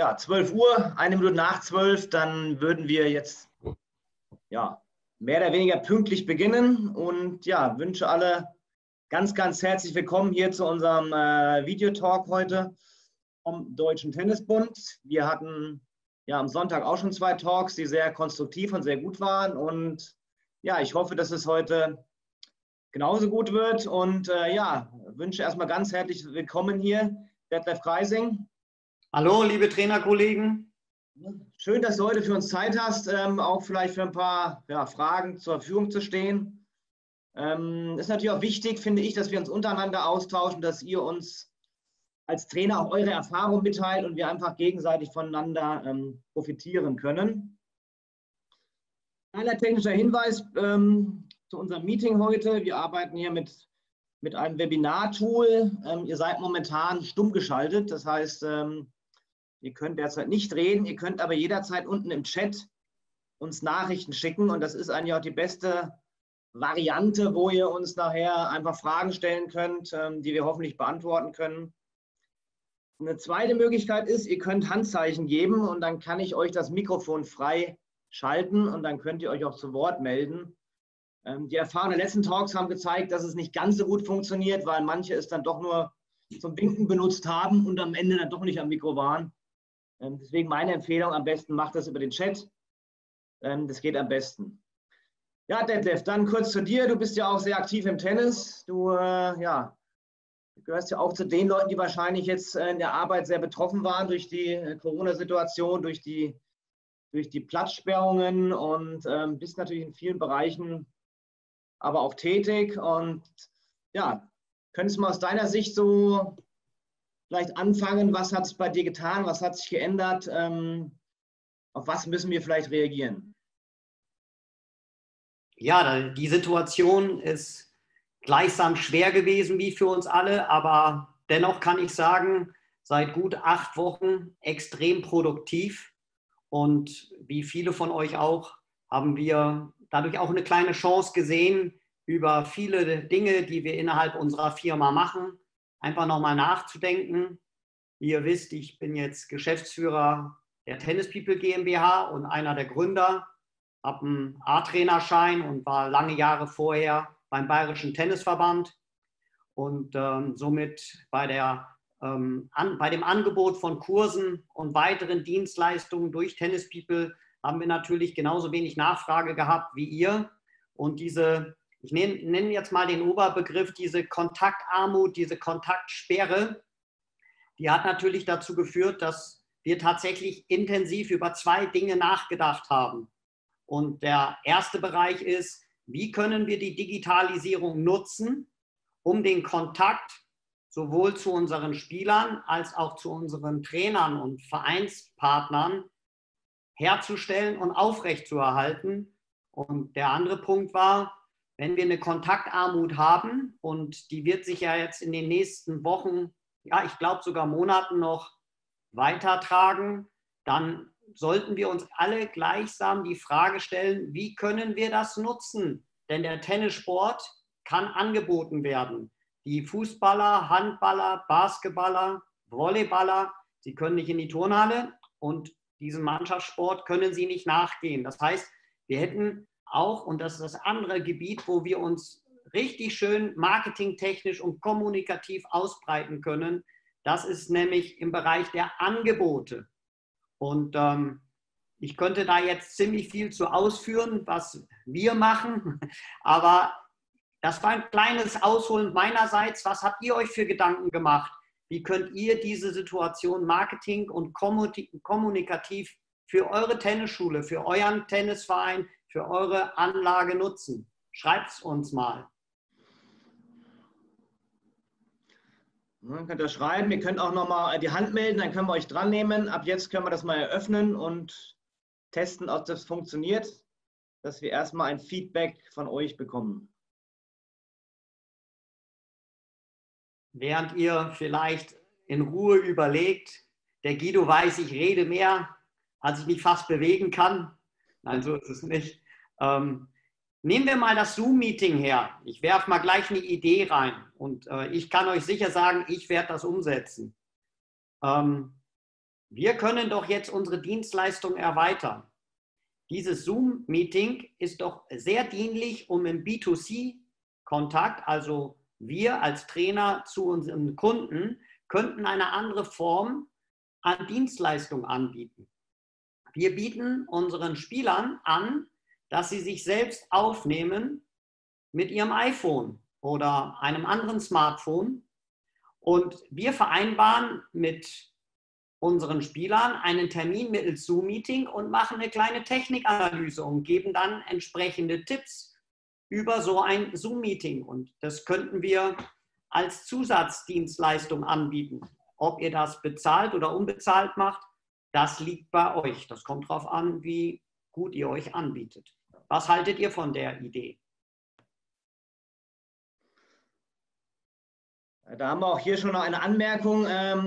ja, 12 Uhr, 1 Minute nach 12, dann würden wir jetzt ja, mehr oder weniger pünktlich beginnen und ja, wünsche alle ganz, ganz herzlich willkommen hier zu unserem Videotalk heute vom Deutschen Tennisbund. Wir hatten ja am Sonntag auch schon 2 Talks, die sehr konstruktiv und sehr gut waren und ja, ich hoffe, dass es heute genauso gut wird und ja, wünsche erstmal ganz herzlich willkommen hier, Detlef Kreising. Hallo, liebe Trainerkollegen. Schön, dass du heute für uns Zeit hast, auch vielleicht für ein paar Fragen zur Verfügung zu stehen. Ist natürlich auch wichtig, finde ich, dass wir uns untereinander austauschen, dass ihr uns als Trainer auch eure Erfahrungen mitteilt und wir einfach gegenseitig voneinander profitieren können. Kleiner technischer Hinweis zu unserem Meeting heute. Wir arbeiten hier mit einem Webinar-Tool. Ihr seid momentan stumm geschaltet, das heißt, ihr könnt derzeit nicht reden, ihr könnt aber jederzeit unten im Chat uns Nachrichten schicken und das ist eigentlich auch die beste Variante, wo ihr uns nachher einfach Fragen stellen könnt, die wir hoffentlich beantworten können. Eine zweite Möglichkeit ist, ihr könnt Handzeichen geben und dann kann ich euch das Mikrofon frei schalten und dann könnt ihr euch auch zu Wort melden. Die Erfahrungen der letzten Talks haben gezeigt, dass es nicht ganz so gut funktioniert, weil manche es dann doch nur zum Winken benutzt haben und am Ende dann doch nicht am Mikro waren. Deswegen meine Empfehlung, am besten macht das über den Chat. Das geht am besten. Ja, Detlef, dann kurz zu dir. Du bist ja auch sehr aktiv im Tennis. Du gehörst ja auch zu den Leuten, die wahrscheinlich jetzt in der Arbeit sehr betroffen waren durch die Corona-Situation, durch die Platzsperrungen und bist natürlich in vielen Bereichen aber auch tätig. Und ja, könntest du mal aus deiner Sicht so vielleicht anfangen, was hat es bei dir getan, was hat sich geändert, auf was müssen wir vielleicht reagieren? Ja, die Situation ist gleichsam schwer gewesen wie für uns alle, aber dennoch kann ich sagen, seit gut 8 Wochen extrem produktiv und wie viele von euch auch, haben wir dadurch auch eine kleine Chance gesehen, über viele Dinge, die wir innerhalb unserer Firma machen, einfach nochmal nachzudenken. Wie ihr wisst, ich bin jetzt Geschäftsführer der Tennis People GmbH und einer der Gründer, habe einen A-Trainerschein und war lange Jahre vorher beim Bayerischen Tennisverband und somit bei dem Angebot von Kursen und weiteren Dienstleistungen durch Tennis People haben wir natürlich genauso wenig Nachfrage gehabt wie ihr. Und ich nenne jetzt mal den Oberbegriff, diese Kontaktarmut, diese Kontaktsperre, die hat natürlich dazu geführt, dass wir tatsächlich intensiv über 2 Dinge nachgedacht haben. Und der erste Bereich ist, wie können wir die Digitalisierung nutzen, um den Kontakt sowohl zu unseren Spielern als auch zu unseren Trainern und Vereinspartnern herzustellen und aufrechtzuerhalten. Und der andere Punkt war, wenn wir eine Kontaktarmut haben und die wird sich ja jetzt in den nächsten Wochen, ja, ich glaube sogar Monaten noch weitertragen, dann sollten wir uns alle gleichsam die Frage stellen, wie können wir das nutzen? Denn der Tennissport kann angeboten werden. Die Fußballer, Handballer, Basketballer, Volleyballer, sie können nicht in die Turnhalle und diesem Mannschaftssport können sie nicht nachgehen. Das heißt, wir hätten auch, und das ist das andere Gebiet, wo wir uns richtig schön marketingtechnisch und kommunikativ ausbreiten können, das ist nämlich im Bereich der Angebote. Und ich könnte da jetzt ziemlich viel zu ausführen, was wir machen, aber das war ein kleines Ausholen meinerseits. Was habt ihr euch für Gedanken gemacht? Wie könnt ihr diese Situation marketing- und kommunikativ für eure Tennisschule, für euren Tennisverein, für eure Anlage nutzen? Schreibt es uns mal. Ihr könnt das schreiben, ihr könnt auch nochmal die Hand melden, dann können wir euch dran nehmen. Ab jetzt können wir das mal eröffnen und testen, ob das funktioniert, dass wir erstmal ein Feedback von euch bekommen. Während ihr vielleicht in Ruhe überlegt, der Guido weiß, ich rede mehr, als ich mich fast bewegen kann. Nein, so ist es nicht. Nehmen wir mal das Zoom-Meeting her. Ich werfe mal gleich eine Idee rein und ich kann euch sicher sagen, ich werde das umsetzen. wir können doch jetzt unsere Dienstleistung erweitern. Dieses Zoom-Meeting ist doch sehr dienlich, um im B2C-Kontakt, also wir als Trainer zu unseren Kunden, könnten eine andere Form an Dienstleistung anbieten. Wir bieten unseren Spielern an, dass sie sich selbst aufnehmen mit ihrem iPhone oder einem anderen Smartphone und wir vereinbaren mit unseren Spielern einen Termin mittels Zoom-Meeting und machen eine kleine Technikanalyse und geben dann entsprechende Tipps über so ein Zoom-Meeting. Und das könnten wir als Zusatzdienstleistung anbieten. Ob ihr das bezahlt oder unbezahlt macht, das liegt bei euch. Das kommt darauf an, wie gut ihr euch anbietet. Was haltet ihr von der Idee? Da haben wir auch hier schon noch eine Anmerkung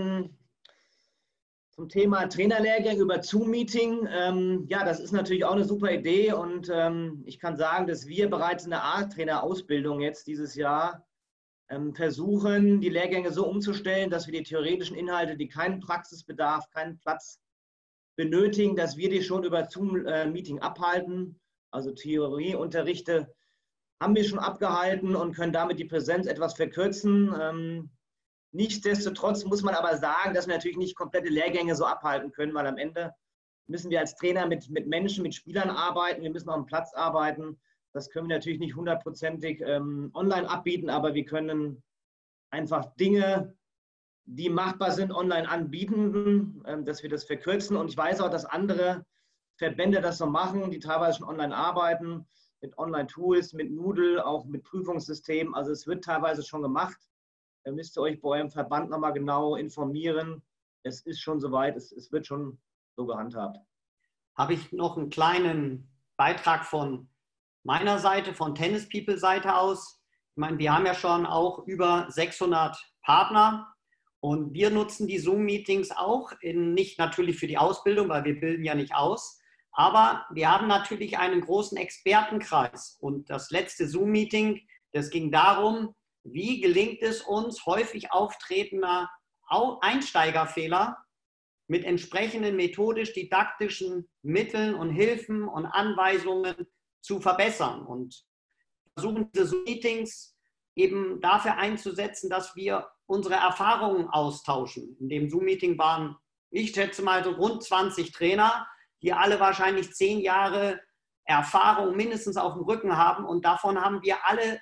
zum Thema Trainerlehrgang über Zoom-Meeting. Ja, das ist natürlich auch eine super Idee und ich kann sagen, dass wir bereits in der A-Trainer-Ausbildung jetzt dieses Jahr versuchen, die Lehrgänge so umzustellen, dass wir die theoretischen Inhalte, die keinen Praxisbedarf, keinen Platz benötigen, dass wir die schon über Zoom-Meeting abhalten. Also Theorieunterrichte haben wir schon abgehalten und können damit die Präsenz etwas verkürzen. Nichtsdestotrotz muss man aber sagen, dass wir natürlich nicht komplette Lehrgänge so abhalten können, weil am Ende müssen wir als Trainer mit Menschen, mit Spielern arbeiten, wir müssen auf dem Platz arbeiten. Das können wir natürlich nicht hundertprozentig online abbieten, aber wir können einfach Dinge, die machbar sind, online anbieten, dass wir das verkürzen. Und ich weiß auch, dass andere Verbände das so machen, die teilweise schon online arbeiten, mit Online-Tools, mit Moodle, auch mit Prüfungssystemen. Also es wird teilweise schon gemacht. Da müsst ihr euch bei eurem Verband nochmal genau informieren. Es ist schon soweit, es wird schon so gehandhabt. Habe ich noch einen kleinen Beitrag von meiner Seite, von Tennis People Seite aus. Ich meine, wir haben ja schon auch über 600 Partner und wir nutzen die Zoom-Meetings auch, nicht natürlich für die Ausbildung, weil wir bilden ja nicht aus, aber wir haben natürlich einen großen Expertenkreis und das letzte Zoom-Meeting, das ging darum, wie gelingt es uns, häufig auftretender Einsteigerfehler mit entsprechenden methodisch-didaktischen Mitteln und Hilfen und Anweisungen zu verbessern und versuchen diese Meetings eben dafür einzusetzen, dass wir unsere Erfahrungen austauschen. In dem Zoom-Meeting waren, ich schätze mal, so rund 20 Trainer, die alle wahrscheinlich 10 Jahre Erfahrung mindestens auf dem Rücken haben und davon haben wir alle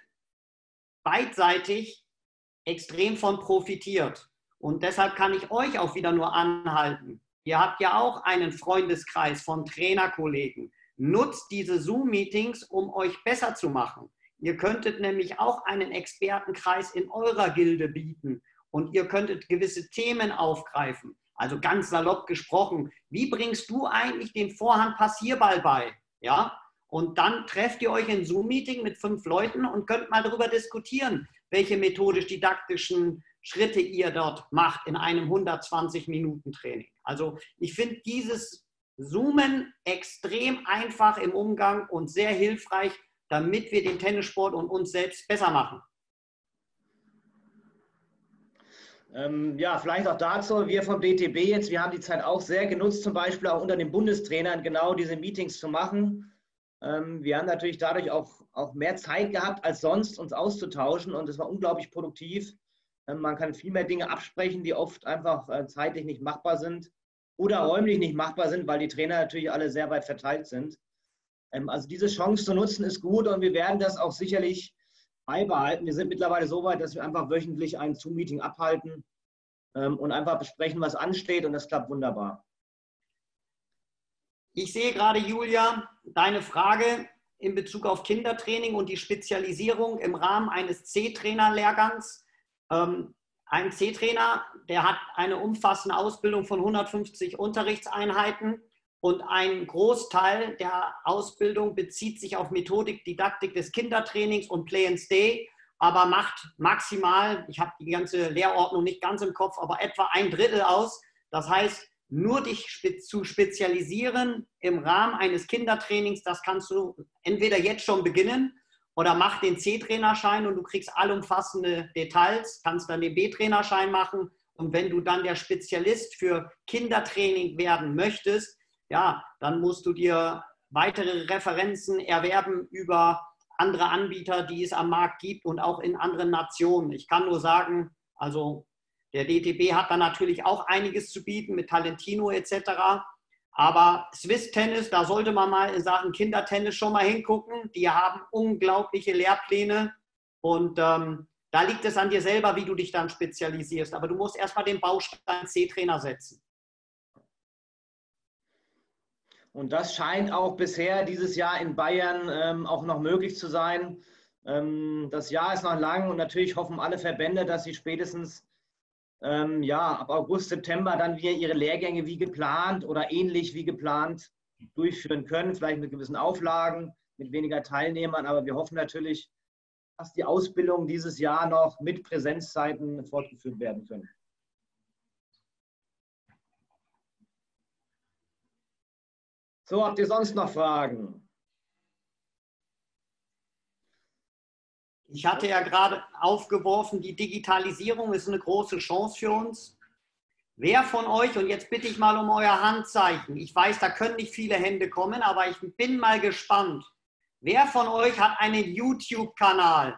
beidseitig extrem von profitiert. Und deshalb kann ich euch auch wieder nur anhalten. Ihr habt ja auch einen Freundeskreis von Trainerkollegen. Nutzt diese Zoom-Meetings, um euch besser zu machen. Ihr könntet nämlich auch einen Expertenkreis in eurer Gilde bieten und ihr könntet gewisse Themen aufgreifen. Also ganz salopp gesprochen, wie bringst du eigentlich den Vorhand-Passierball bei? Ja? Und dann trefft ihr euch in Zoom-Meeting mit 5 Leuten und könnt mal darüber diskutieren, welche methodisch-didaktischen Schritte ihr dort macht in einem 120-Minuten-Training. Also ich finde dieses Zoomen extrem einfach im Umgang und sehr hilfreich, damit wir den Tennissport und uns selbst besser machen. Ja, vielleicht auch dazu, wir vom DTB jetzt, wir haben die Zeit auch sehr genutzt, zum Beispiel auch unter den Bundestrainern genau diese Meetings zu machen. Wir haben natürlich dadurch auch mehr Zeit gehabt als sonst, uns auszutauschen und es war unglaublich produktiv. Man kann viel mehr Dinge absprechen, die oft einfach zeitlich nicht machbar sind oder räumlich nicht machbar sind, weil die Trainer natürlich alle sehr weit verteilt sind. Also diese Chance zu nutzen ist gut und wir werden das auch sicherlich beibehalten. Wir sind mittlerweile so weit, dass wir einfach wöchentlich ein Zoom-Meeting abhalten und einfach besprechen, was ansteht und das klappt wunderbar. Ich sehe gerade, Julia, deine Frage in Bezug auf Kindertraining und die Spezialisierung im Rahmen eines C-Trainer-Lehrgangs. Ein C-Trainer, der hat eine umfassende Ausbildung von 150 Unterrichtseinheiten und ein Großteil der Ausbildung bezieht sich auf Methodik, Didaktik des Kindertrainings und Play and Stay, aber macht maximal, ich habe die ganze Lehrordnung nicht ganz im Kopf, aber etwa 1/3 aus. Das heißt, nur dich zu spezialisieren im Rahmen eines Kindertrainings, das kannst du entweder jetzt schon beginnen oder mach den C-Trainerschein und du kriegst allumfassende Details, kannst dann den B-Trainerschein machen Und wenn du dann der Spezialist für Kindertraining werden möchtest, ja, dann musst du dir weitere Referenzen erwerben über andere Anbieter, die es am Markt gibt und auch in anderen Nationen. Ich kann nur sagen, also der DTB hat da natürlich auch einiges zu bieten mit Talentino etc. Aber Swiss Tennis, da sollte man mal in Sachen Kindertennis schon mal hingucken. Die haben unglaubliche Lehrpläne und da liegt es an dir selber, wie du dich dann spezialisierst. Aber du musst erstmal den Baustein C-Trainer setzen. Und das scheint auch bisher dieses Jahr in Bayern auch noch möglich zu sein. Das Jahr ist noch lang und natürlich hoffen alle Verbände, dass sie spätestens ja, ab August, September dann wieder ihre Lehrgänge wie geplant oder ähnlich wie geplant durchführen können. Vielleicht mit gewissen Auflagen, mit weniger Teilnehmern. Aber wir hoffen natürlich, dass die Ausbildung dieses Jahr noch mit Präsenzzeiten fortgeführt werden können. So, habt ihr sonst noch Fragen? Ich hatte ja gerade aufgeworfen, die Digitalisierung ist eine große Chance für uns. Wer von euch, und jetzt bitte ich mal um euer Handzeichen, ich weiß, da können nicht viele Hände kommen, aber ich bin mal gespannt. Wer von euch hat einen YouTube-Kanal?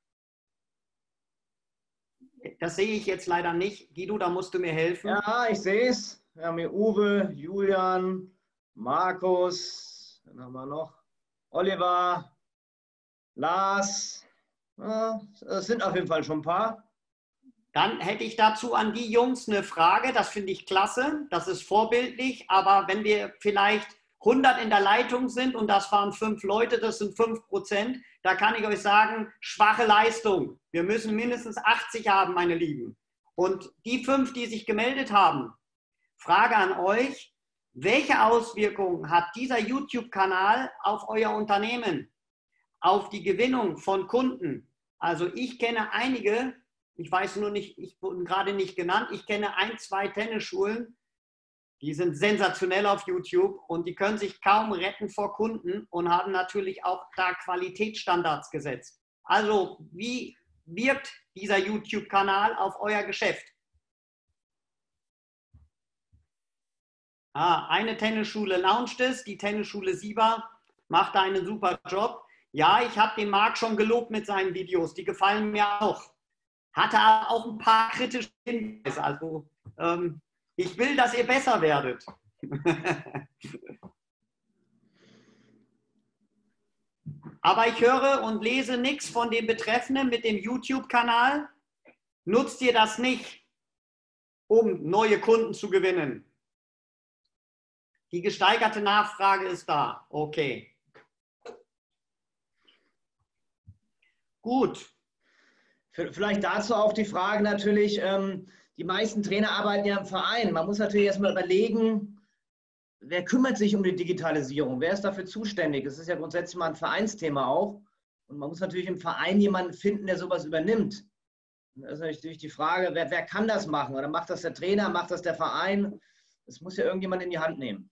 Das sehe ich jetzt leider nicht. Guido, da musst du mir helfen. Ja, ich sehe es. Wir haben hier Uwe, Julian, Markus, dann haben wir noch Oliver, Lars. Ja, es sind auf jeden Fall schon ein paar. Dann hätte ich dazu an die Jungs eine Frage. Das finde ich klasse. Das ist vorbildlich. Aber wenn wir vielleicht 100 in der Leitung sind und das waren 5 Leute, das sind 5%, da kann ich euch sagen, schwache Leistung. Wir müssen mindestens 80 haben, meine Lieben. Und die 5, die sich gemeldet haben, Frage an euch, welche Auswirkungen hat dieser YouTube-Kanal auf euer Unternehmen, auf die Gewinnung von Kunden? Also ich kenne einige, ich weiß nur nicht, ich wurde gerade nicht genannt, ich kenne 1, 2 Tennisschulen, die sind sensationell auf YouTube und die können sich kaum retten vor Kunden und haben natürlich auch da Qualitätsstandards gesetzt. Also wie wirkt dieser YouTube-Kanal auf euer Geschäft? Eine Tennisschule launcht es, die Tennisschule Sieber macht da einen super Job. Ja, ich habe den Marc schon gelobt mit seinen Videos, die gefallen mir auch. Hatte aber auch ein paar kritische Hinweise. Also ich will, dass ihr besser werdet. Aber ich höre und lese nichts von dem Betreffenden mit dem YouTube-Kanal. Nutzt ihr das nicht, um neue Kunden zu gewinnen? Die gesteigerte Nachfrage ist da. Okay. Gut. Vielleicht dazu auch die Frage natürlich, die meisten Trainer arbeiten ja im Verein. Man muss natürlich erstmal überlegen, wer kümmert sich um die Digitalisierung? Wer ist dafür zuständig? Das ist ja grundsätzlich mal ein Vereinsthema auch. Und man muss natürlich im Verein jemanden finden, der sowas übernimmt. Das ist natürlich die Frage, wer kann das machen? Oder macht das der Trainer, macht das der Verein? Das muss ja irgendjemand in die Hand nehmen.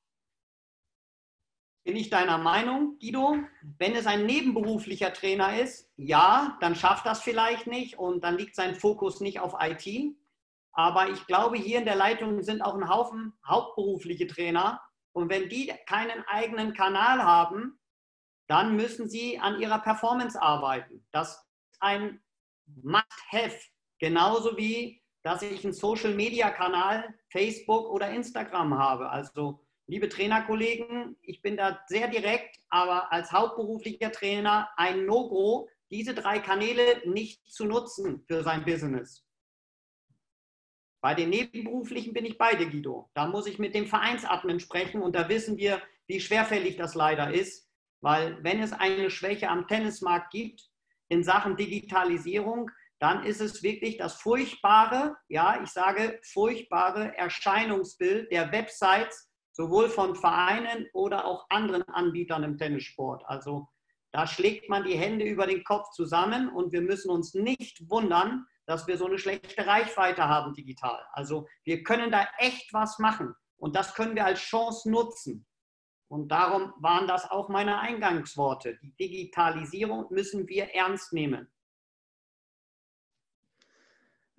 Bin ich deiner Meinung, Guido? Wenn es ein nebenberuflicher Trainer ist, ja, dann schafft das vielleicht nicht und dann liegt sein Fokus nicht auf IT. Aber ich glaube, hier in der Leitung sind auch ein Haufen hauptberufliche Trainer. Und wenn die keinen eigenen Kanal haben, dann müssen sie an ihrer Performance arbeiten. Das ist ein Must-Have. Genauso wie, dass ich einen Social-Media-Kanal, Facebook oder Instagram habe. Also liebe Trainerkollegen, ich bin da sehr direkt, aber als hauptberuflicher Trainer ein No-Go, diese 3 Kanäle nicht zu nutzen für sein Business. Bei den Nebenberuflichen bin ich bei dir, Guido. Da muss ich mit dem Vereinsadmin sprechen und da wissen wir, wie schwerfällig das leider ist, weil wenn es eine Schwäche am Tennismarkt gibt in Sachen Digitalisierung, dann ist es wirklich das furchtbare, ja, ich sage furchtbare Erscheinungsbild der Websites, sowohl von Vereinen oder auch anderen Anbietern im Tennissport. Also da schlägt man die Hände über den Kopf zusammen und wir müssen uns nicht wundern, dass wir so eine schlechte Reichweite haben digital. Also wir können da echt was machen und das können wir als Chance nutzen. Und darum waren das auch meine Eingangsworte. Die Digitalisierung müssen wir ernst nehmen.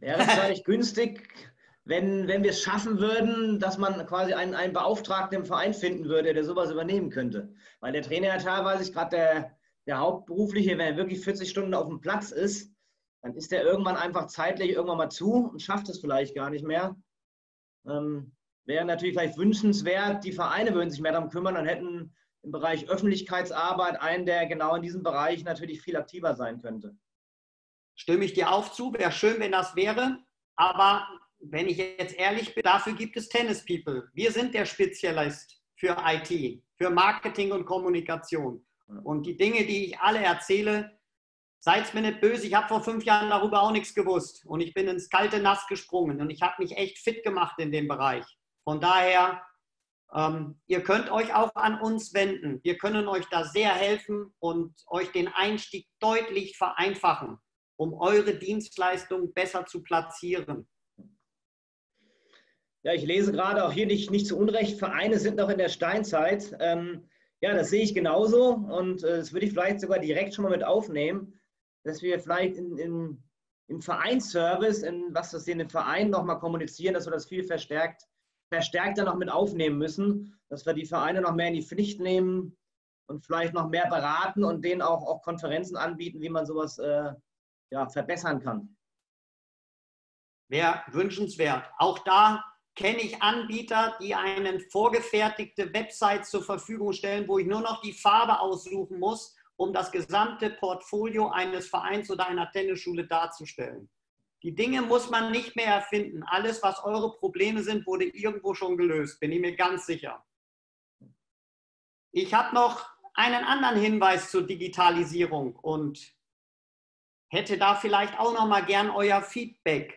Wäre es wahrscheinlich günstig, wenn wir es schaffen würden, dass man quasi einen Beauftragten im Verein finden würde, der sowas übernehmen könnte. Weil der Trainer ja teilweise, gerade der Hauptberufliche, wenn er wirklich 40 Stunden auf dem Platz ist, dann ist er irgendwann einfach zeitlich irgendwann mal zu und schafft es vielleicht gar nicht mehr. Wäre natürlich vielleicht wünschenswert, die Vereine würden sich mehr darum kümmern und hätten im Bereich Öffentlichkeitsarbeit einen, der genau in diesem Bereich natürlich viel aktiver sein könnte. Stimme ich dir auch zu, wäre schön, wenn das wäre, aber wenn ich jetzt ehrlich bin, dafür gibt es Tennis People. Wir sind der Spezialist für IT, für Marketing und Kommunikation. Und die Dinge, die ich alle erzähle, seid mir nicht böse, ich habe vor 5 Jahren darüber auch nichts gewusst und ich bin ins kalte Nass gesprungen und ich habe mich echt fit gemacht in dem Bereich. Von daher, ihr könnt euch auch an uns wenden. Wir können euch da sehr helfen und euch den Einstieg deutlich vereinfachen, um eure Dienstleistung besser zu platzieren. Ja, ich lese gerade auch hier nicht zu Unrecht, Vereine sind noch in der Steinzeit. Ja, das sehe ich genauso und das würde ich vielleicht sogar direkt schon mal mit aufnehmen, dass wir vielleicht im Vereinsservice, was das in den Verein nochmal kommunizieren, dass wir das viel verstärkter noch mit aufnehmen müssen, dass wir die Vereine noch mehr in die Pflicht nehmen und vielleicht noch mehr beraten und denen auch Konferenzen anbieten, wie man sowas verbessern kann. Wäre wünschenswert. Auch da kenne ich Anbieter, die eine vorgefertigte Website zur Verfügung stellen, wo ich nur noch die Farbe aussuchen muss, um das gesamte Portfolio eines Vereins oder einer Tennisschule darzustellen. Die Dinge muss man nicht mehr erfinden. Alles, was eure Probleme sind, wurde irgendwo schon gelöst, bin ich mir ganz sicher. Ich habe noch einen anderen Hinweis zur Digitalisierung und hätte da vielleicht auch noch mal gern euer Feedback.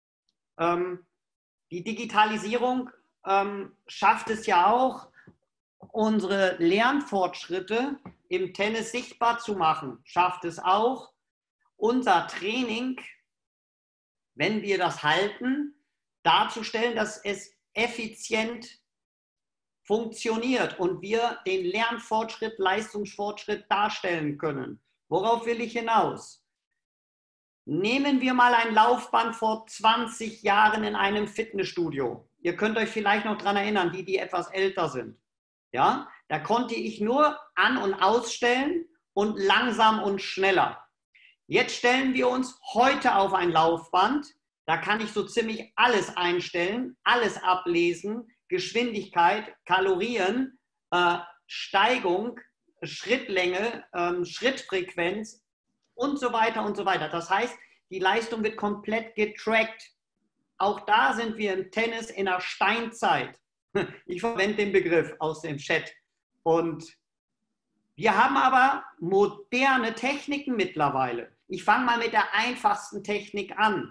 Die Digitalisierung schafft es ja auch, unsere Lernfortschritte im Tennis sichtbar zu machen. Schafft es auch, unser Training, wenn wir das halten, darzustellen, dass es effizient funktioniert und wir den Lernfortschritt, Leistungsfortschritt darstellen können. Worauf will ich hinaus? Nehmen wir mal ein Laufband vor 20 Jahren in einem Fitnessstudio. Ihr könnt euch vielleicht noch daran erinnern, die etwas älter sind. Ja, da konnte ich nur an- und ausstellen und langsam und schneller. Jetzt stellen wir uns heute auf ein Laufband. Da kann ich so ziemlich alles einstellen, alles ablesen, Geschwindigkeit, Kalorien, Steigung, Schrittlänge, Schrittfrequenz und so weiter und so weiter. Das heißt, die Leistung wird komplett getrackt. Auch da sind wir im Tennis in der Steinzeit. Ich verwende den Begriff aus dem Chat. Und wir haben aber moderne Techniken mittlerweile. Ich fange mal mit der einfachsten Technik an.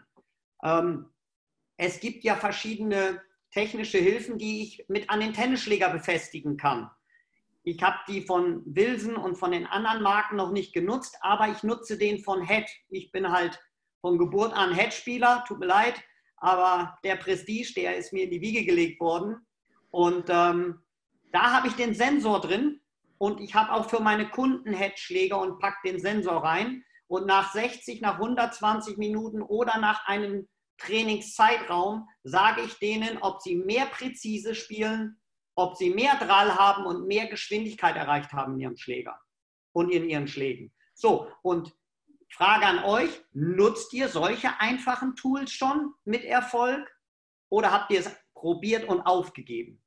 Es gibt ja verschiedene technische Hilfen, die ich mit an den Tennisschläger befestigen kann. Ich habe die von Wilson und von den anderen Marken noch nicht genutzt, aber ich nutze den von Head. Ich bin halt von Geburt an Head-Spieler, tut mir leid, aber der Prestige, der ist mir in die Wiege gelegt worden. Und da habe ich den Sensor drin und ich habe auch für meine Kunden Headschläger und packe den Sensor rein. Und nach 60, nach 120 Minuten oder nach einem Trainingszeitraum sage ich denen, ob sie mehr präzise spielen, ob sie mehr Drall haben und mehr Geschwindigkeit erreicht haben in ihrem Schläger und in ihren Schlägen. So, und Frage an euch, nutzt ihr solche einfachen Tools schon mit Erfolg oder habt ihr es probiert und aufgegeben?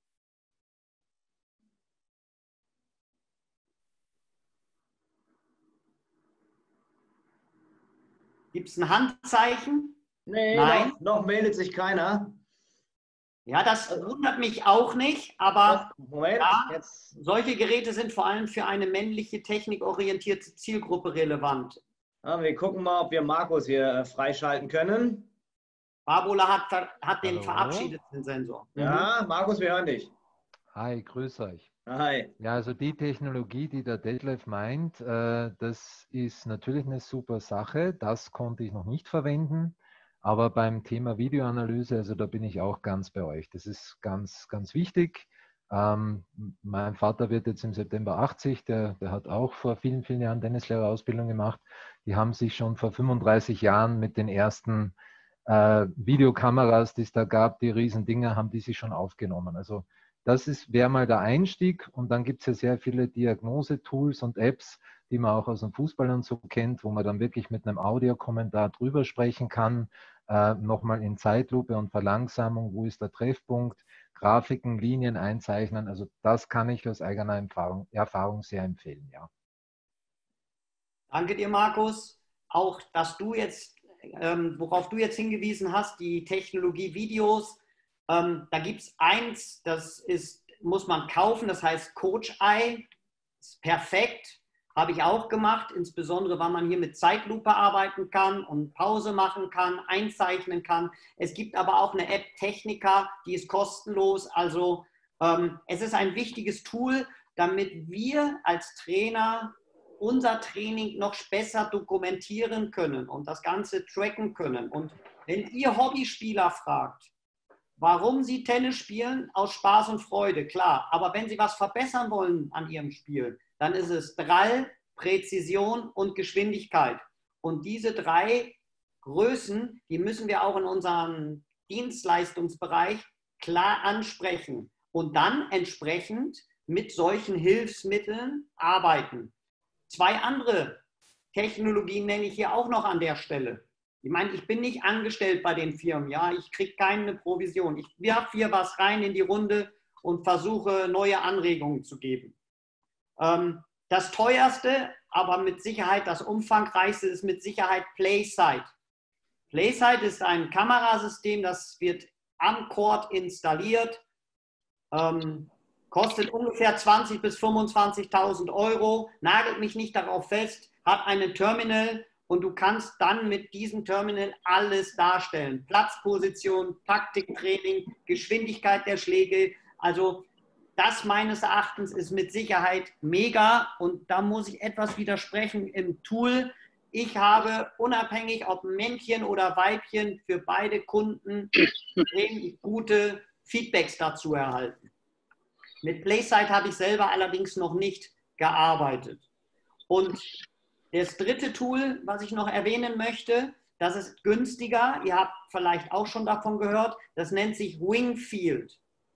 Gibt es ein Handzeichen? Nee, Nein. noch meldet sich keiner. Ja, das wundert mich auch nicht, aber Moment, ja, solche Geräte sind vor allem für eine männliche, technikorientierte Zielgruppe relevant. Ja, wir gucken mal, ob wir Markus hier freischalten können. Barbola hat den verabschiedeten Sensor. Ja, Markus, wir hören dich. Hi, grüß euch. Hi. Ja, also die Technologie, die der Detlef meint, das ist natürlich eine super Sache. Das konnte ich noch nicht verwenden. Aber beim Thema Videoanalyse, also da bin ich auch ganz bei euch. Das ist ganz, ganz wichtig. Mein Vater wird jetzt im September 80, der hat auch vor vielen, vielen Jahren Tennislehrerausbildung gemacht. Die haben sich schon vor 35 Jahren mit den ersten Videokameras, die es da gab, die Riesendinger, haben die sich schon aufgenommen. Also das wäre mal der Einstieg. Und dann gibt es ja sehr viele Diagnosetools und Apps, die man auch aus dem Fußball und so kennt, wo man dann wirklich mit einem Audiokommentar drüber sprechen kann, nochmal in Zeitlupe und Verlangsamung, wo ist der Treffpunkt, Grafiken, Linien einzeichnen. Also das kann ich aus eigener Erfahrung sehr empfehlen, ja. Danke dir, Markus. Auch, dass du jetzt, worauf du jetzt hingewiesen hast, die Technologie Videos, da gibt es eins, muss man kaufen, das heißt CoachEye, ist perfekt, habe ich auch gemacht, insbesondere weil man hier mit Zeitlupe arbeiten kann und Pause machen kann, einzeichnen kann. Es gibt aber auch eine App Technica, die ist kostenlos, also es ist ein wichtiges Tool, damit wir als Trainer unser Training noch besser dokumentieren können und das Ganze tracken können. Und wenn ihr Hobbyspieler fragt, warum sie Tennis spielen, aus Spaß und Freude, klar. Aber wenn sie was verbessern wollen an ihrem Spiel, dann ist es Drall, Präzision und Geschwindigkeit. Und diese 3 Größen, die müssen wir auch in unserem Dienstleistungsbereich klar ansprechen und dann entsprechend mit solchen Hilfsmitteln arbeiten. 2 andere Technologien nenne ich hier auch noch an der Stelle. Ich meine, ich bin nicht angestellt bei den Firmen, ja, ich kriege keine Provision. Ich werfe hier was rein in die Runde und versuche, neue Anregungen zu geben. Das teuerste, aber mit Sicherheit das umfangreichste ist mit Sicherheit PlaySight. PlaySight ist ein Kamerasystem, das wird am Court installiert, kostet ungefähr 20.000 bis 25.000 Euro, nagelt mich nicht darauf fest, hat einen Terminal und du kannst dann mit diesem Terminal alles darstellen. Platzposition, Taktiktraining, Geschwindigkeit der Schläge. Also das meines Erachtens ist mit Sicherheit mega und da muss ich etwas widersprechen im Tool. Ich habe unabhängig ob Männchen oder Weibchen für beide Kunden extrem gute Feedbacks dazu erhalten. Mit PlaySight habe ich selber allerdings noch nicht gearbeitet. Und das dritte Tool, was ich noch erwähnen möchte, das ist günstiger. Ihr habt vielleicht auch schon davon gehört. Das nennt sich Wingfield.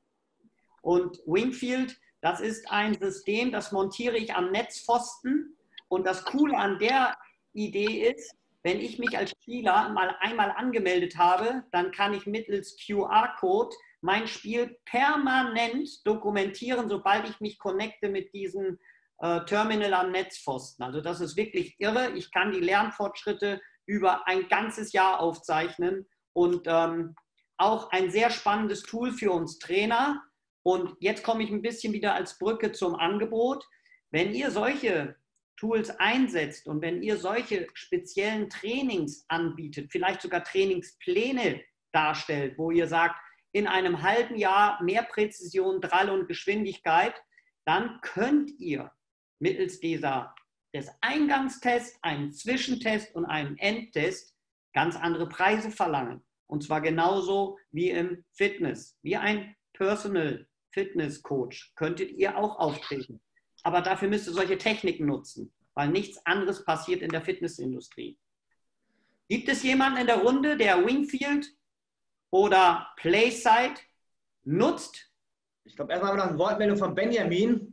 Und Wingfield, das ist ein System, das montiere ich am Netzpfosten. Und das Coole an der Idee ist, wenn ich mich als Spieler einmal angemeldet habe, dann kann ich mittels QR-Code mein Spiel permanent dokumentieren, sobald ich mich connecte mit diesem Terminal am Netzpfosten. Also das ist wirklich irre. Ich kann die Lernfortschritte über ein ganzes Jahr aufzeichnen und auch ein sehr spannendes Tool für uns Trainer. Und jetzt komme ich ein bisschen wieder als Brücke zum Angebot. Wenn ihr solche Tools einsetzt und wenn ihr solche speziellen Trainings anbietet, vielleicht sogar Trainingspläne darstellt, wo ihr sagt, in einem halben Jahr mehr Präzision, Drall und Geschwindigkeit, dann könnt ihr mittels des Eingangstests, einen Zwischentest und einen Endtest ganz andere Preise verlangen. Und zwar genauso wie im Fitness. Wie ein Personal Fitness Coach könntet ihr auch auftreten. Aber dafür müsst ihr solche Techniken nutzen, weil nichts anderes passiert in der Fitnessindustrie. Gibt es jemanden in der Runde, der Wingfield oder PlaySight nutzt? Ich glaube, erstmal haben wir noch eine Wortmeldung von Benjamin.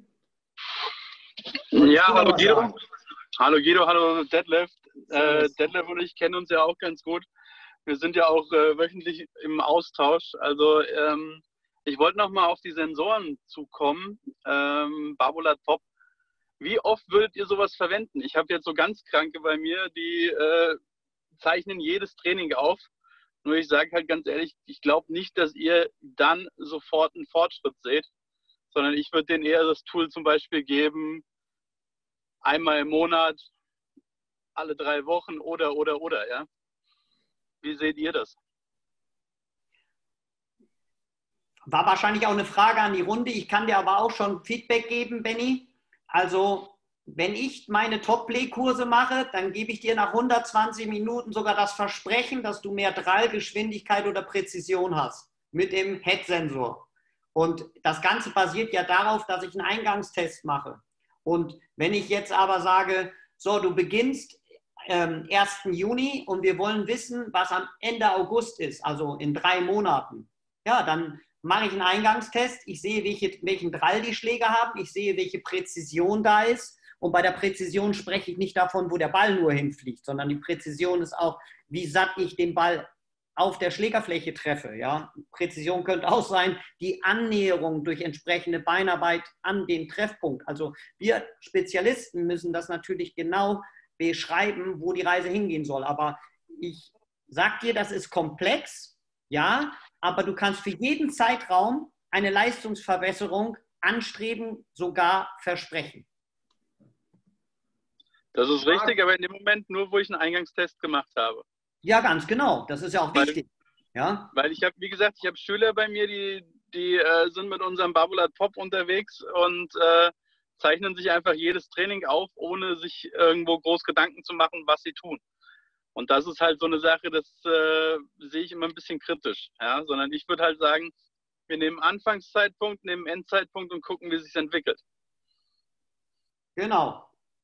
Ja, hallo Guido. Hallo Guido, hallo Detlef. Detlef und ich kennen uns ja auch ganz gut. Wir sind ja auch wöchentlich im Austausch. Also ich wollte noch mal auf die Sensoren zukommen. Babolat Top. Wie oft würdet ihr sowas verwenden? Ich habe jetzt so ganz Kranke bei mir, die zeichnen jedes Training auf. Nur ich sage halt ganz ehrlich, ich glaube nicht, dass ihr dann sofort einen Fortschritt seht, sondern ich würde denen eher das Tool zum Beispiel geben, einmal im Monat, alle 3 Wochen oder, ja. Wie seht ihr das? War wahrscheinlich auch eine Frage an die Runde. Ich kann dir aber auch schon Feedback geben, Benny. Also, wenn ich meine Top-Play-Kurse mache, dann gebe ich dir nach 120 Minuten sogar das Versprechen, dass du mehr Drallgeschwindigkeit oder Präzision hast mit dem Head-Sensor. Und das Ganze basiert ja darauf, dass ich einen Eingangstest mache. Und wenn ich jetzt aber sage, so, du beginnst 1. Juni und wir wollen wissen, was am Ende August ist, also in 3 Monaten. Ja, dann mache ich einen Eingangstest, ich sehe, welchen Drall die Schläger haben, ich sehe, welche Präzision da ist. Und bei der Präzision spreche ich nicht davon, wo der Ball nur hinfliegt, sondern die Präzision ist auch, wie satt ich den Ball auf der Schlägerfläche treffe. Ja? Präzision könnte auch sein, die Annäherung durch entsprechende Beinarbeit an den Treffpunkt. Also wir Spezialisten müssen das natürlich genau beschreiben, wo die Reise hingehen soll. Aber ich sage dir, das ist komplex, ja, aber du kannst für jeden Zeitraum eine Leistungsverbesserung anstreben, sogar versprechen. Das ist richtig, aber in dem Moment nur, wo ich einen Eingangstest gemacht habe. Ja, ganz genau. Das ist ja auch wichtig. Ja? Weil ich habe, wie gesagt, ich habe Schüler bei mir, die sind mit unserem Babolat Pop unterwegs und zeichnen sich einfach jedes Training auf, ohne sich irgendwo groß Gedanken zu machen, was sie tun. Und das ist halt so eine Sache, das sehe ich immer ein bisschen kritisch. Ja? Sondern ich würde halt sagen, wir nehmen Anfangszeitpunkt, nehmen Endzeitpunkt und gucken, wie es sich entwickelt. Genau.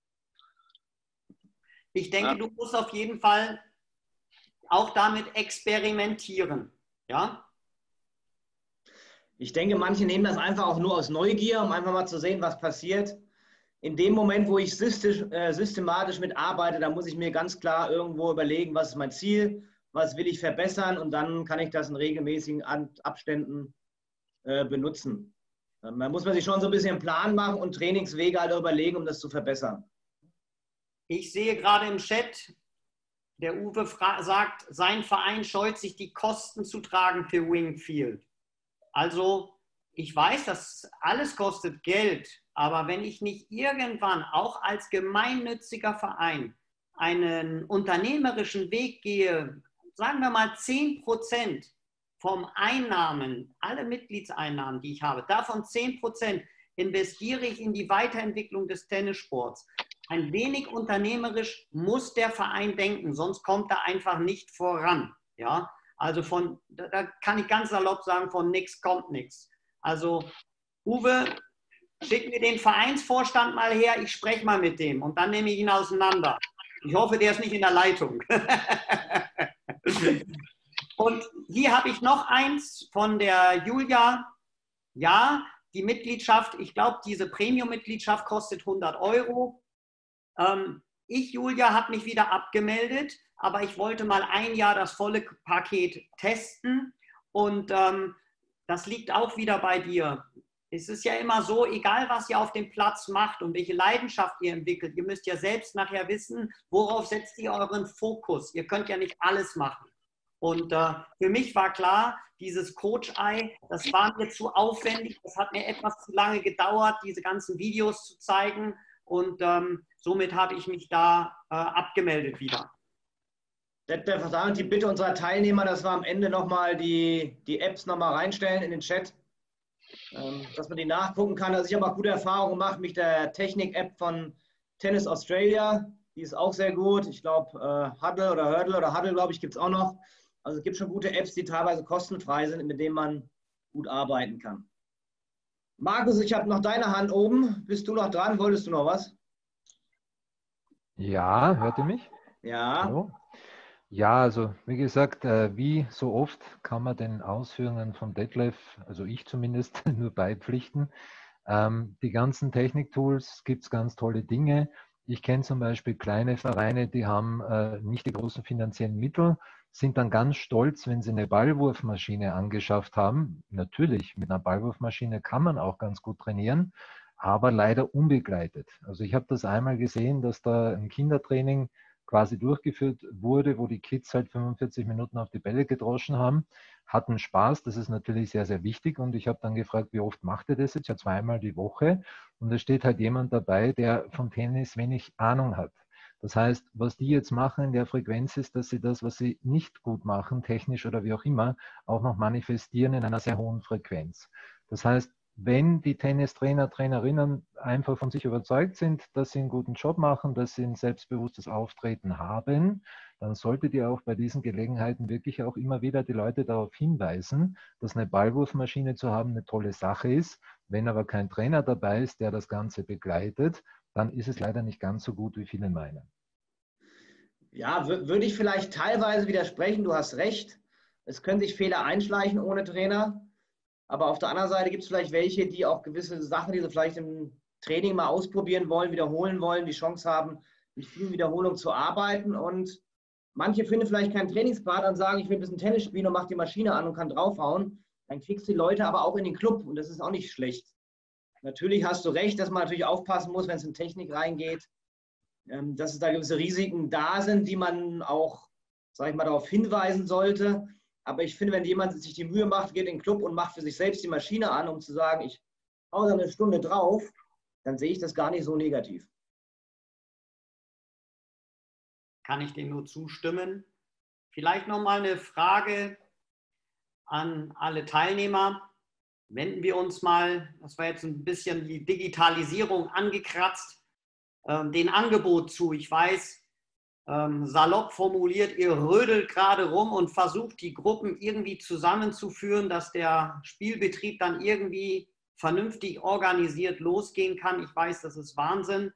Ich denke, du musst auf jeden Fall auch damit experimentieren. Ja? Ich denke, manche nehmen das einfach auch nur aus Neugier, um einfach mal zu sehen, was passiert. In dem Moment, wo ich systematisch mit arbeite, da muss ich mir ganz klar irgendwo überlegen, was ist mein Ziel, was will ich verbessern, und dann kann ich das in regelmäßigen Abständen benutzen. Da muss man sich schon so ein bisschen einen Plan machen und Trainingswege halt überlegen, um das zu verbessern. Ich sehe gerade im Chat, der Uwe sagt, sein Verein scheut sich, die Kosten zu tragen für Wingfield. Also ich weiß, das alles kostet Geld, aber wenn ich nicht irgendwann auch als gemeinnütziger Verein einen unternehmerischen Weg gehe, sagen wir mal 10% vom Einnahmen, alle Mitgliedseinnahmen, die ich habe, davon 10% investiere ich in die Weiterentwicklung des Tennissports. Ein wenig unternehmerisch muss der Verein denken, sonst kommt er einfach nicht voran. Ja? Also da kann ich ganz salopp sagen, von nichts kommt nichts. Also Uwe, schick mir den Vereinsvorstand mal her, ich spreche mal mit dem und dann nehme ich ihn auseinander. Ich hoffe, der ist nicht in der Leitung. Und hier habe ich noch eins von der Julia. Ja, die Mitgliedschaft, ich glaube, diese Premium-Mitgliedschaft kostet 100 €. Ich, Julia, habe mich wieder abgemeldet, aber ich wollte mal ein Jahr das volle Paket testen und das liegt auch wieder bei dir. Es ist ja immer so, egal was ihr auf dem Platz macht und welche Leidenschaft ihr entwickelt, ihr müsst ja selbst nachher wissen, worauf setzt ihr euren Fokus. Ihr könnt ja nicht alles machen. Und für mich war klar, dieses Coach-Eye, das war mir zu aufwendig, das hat mir etwas zu lange gedauert, diese ganzen Videos zu zeigen. Und somit habe ich mich da abgemeldet wieder. Sagen die Bitte unserer Teilnehmer, dass wir am Ende nochmal die Apps nochmal reinstellen in den Chat, dass man die nachgucken kann. Also ich habe auch gute Erfahrungen gemacht mit der Technik-App von Tennis Australia. Die ist auch sehr gut. Ich glaube, Huddle, glaube ich, gibt es auch noch. Also es gibt schon gute Apps, die teilweise kostenfrei sind, mit denen man gut arbeiten kann. Markus, ich habe noch deine Hand oben. Bist du noch dran? Wolltest du noch was? Ja, hört ihr mich? Ja. Hallo? Ja, also wie gesagt, wie so oft kann man den Ausführungen von Detlef, also ich zumindest, nur beipflichten. Die ganzen Techniktools gibt es ganz tolle Dinge. Ich kenne zum Beispiel kleine Vereine, die haben nicht die großen finanziellen Mittel, sind dann ganz stolz, wenn sie eine Ballwurfmaschine angeschafft haben. Natürlich, mit einer Ballwurfmaschine kann man auch ganz gut trainieren, aber leider unbegleitet. Also ich habe das einmal gesehen, dass da ein Kindertraining quasi durchgeführt wurde, wo die Kids halt 45 Minuten auf die Bälle gedroschen haben, hatten Spaß, das ist natürlich sehr, sehr wichtig, und ich habe dann gefragt, wie oft macht ihr das jetzt? Ja, 2-mal die Woche, und da steht halt jemand dabei, der vom Tennis wenig Ahnung hat. Das heißt, was die jetzt machen in der Frequenz ist, dass sie das, was sie nicht gut machen, technisch oder wie auch immer, auch noch manifestieren in einer sehr hohen Frequenz. Das heißt, wenn die Tennistrainer, Trainerinnen einfach von sich überzeugt sind, dass sie einen guten Job machen, dass sie ein selbstbewusstes Auftreten haben, dann solltet ihr auch bei diesen Gelegenheiten wirklich auch immer wieder die Leute darauf hinweisen, dass eine Ballwurfmaschine zu haben eine tolle Sache ist. Wenn aber kein Trainer dabei ist, der das Ganze begleitet, dann ist es leider nicht ganz so gut, wie viele meinen. Ja, würde ich vielleicht teilweise widersprechen. Du hast recht. Es können sich Fehler einschleichen ohne Trainer. Aber auf der anderen Seite gibt es vielleicht welche, die auch gewisse Sachen, die sie vielleicht im Training mal ausprobieren wollen, wiederholen wollen, die Chance haben, mit vielen Wiederholungen zu arbeiten. Und manche finden vielleicht keinen Trainingspartner und sagen, ich will ein bisschen Tennis spielen und mache die Maschine an und kann draufhauen. Dann kriegst du die Leute aber auch in den Club und das ist auch nicht schlecht. Natürlich hast du recht, dass man natürlich aufpassen muss, wenn es in Technik reingeht, dass es da gewisse Risiken da sind, die man auch, sage ich mal, darauf hinweisen sollte. Aber ich finde, wenn jemand sich die Mühe macht, geht in den Club und macht für sich selbst die Maschine an, um zu sagen, ich haue da eine Stunde drauf, dann sehe ich das gar nicht so negativ. Kann ich dem nur zustimmen. Vielleicht nochmal eine Frage an alle Teilnehmer. Wenden wir uns mal, das war jetzt ein bisschen die Digitalisierung angekratzt, den Angebot zu. Ich weiß, salopp formuliert, ihr rödelt gerade rum und versucht, die Gruppen irgendwie zusammenzuführen, dass der Spielbetrieb dann irgendwie vernünftig organisiert losgehen kann. Ich weiß, das ist Wahnsinn.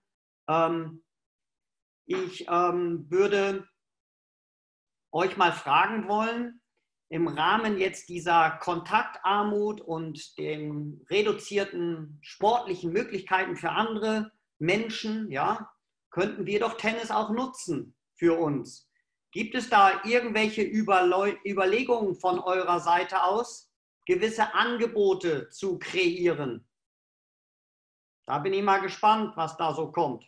Ich würde euch mal fragen wollen, im Rahmen jetzt dieser Kontaktarmut und den reduzierten sportlichen Möglichkeiten für andere Menschen, ja, könnten wir doch Tennis auch nutzen für uns. Gibt es da irgendwelche Überlegungen von eurer Seite aus, gewisse Angebote zu kreieren? Da bin ich mal gespannt, was da so kommt.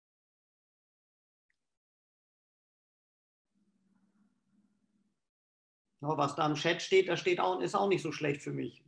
Ja, was da im Chat steht, ist auch nicht so schlecht für mich.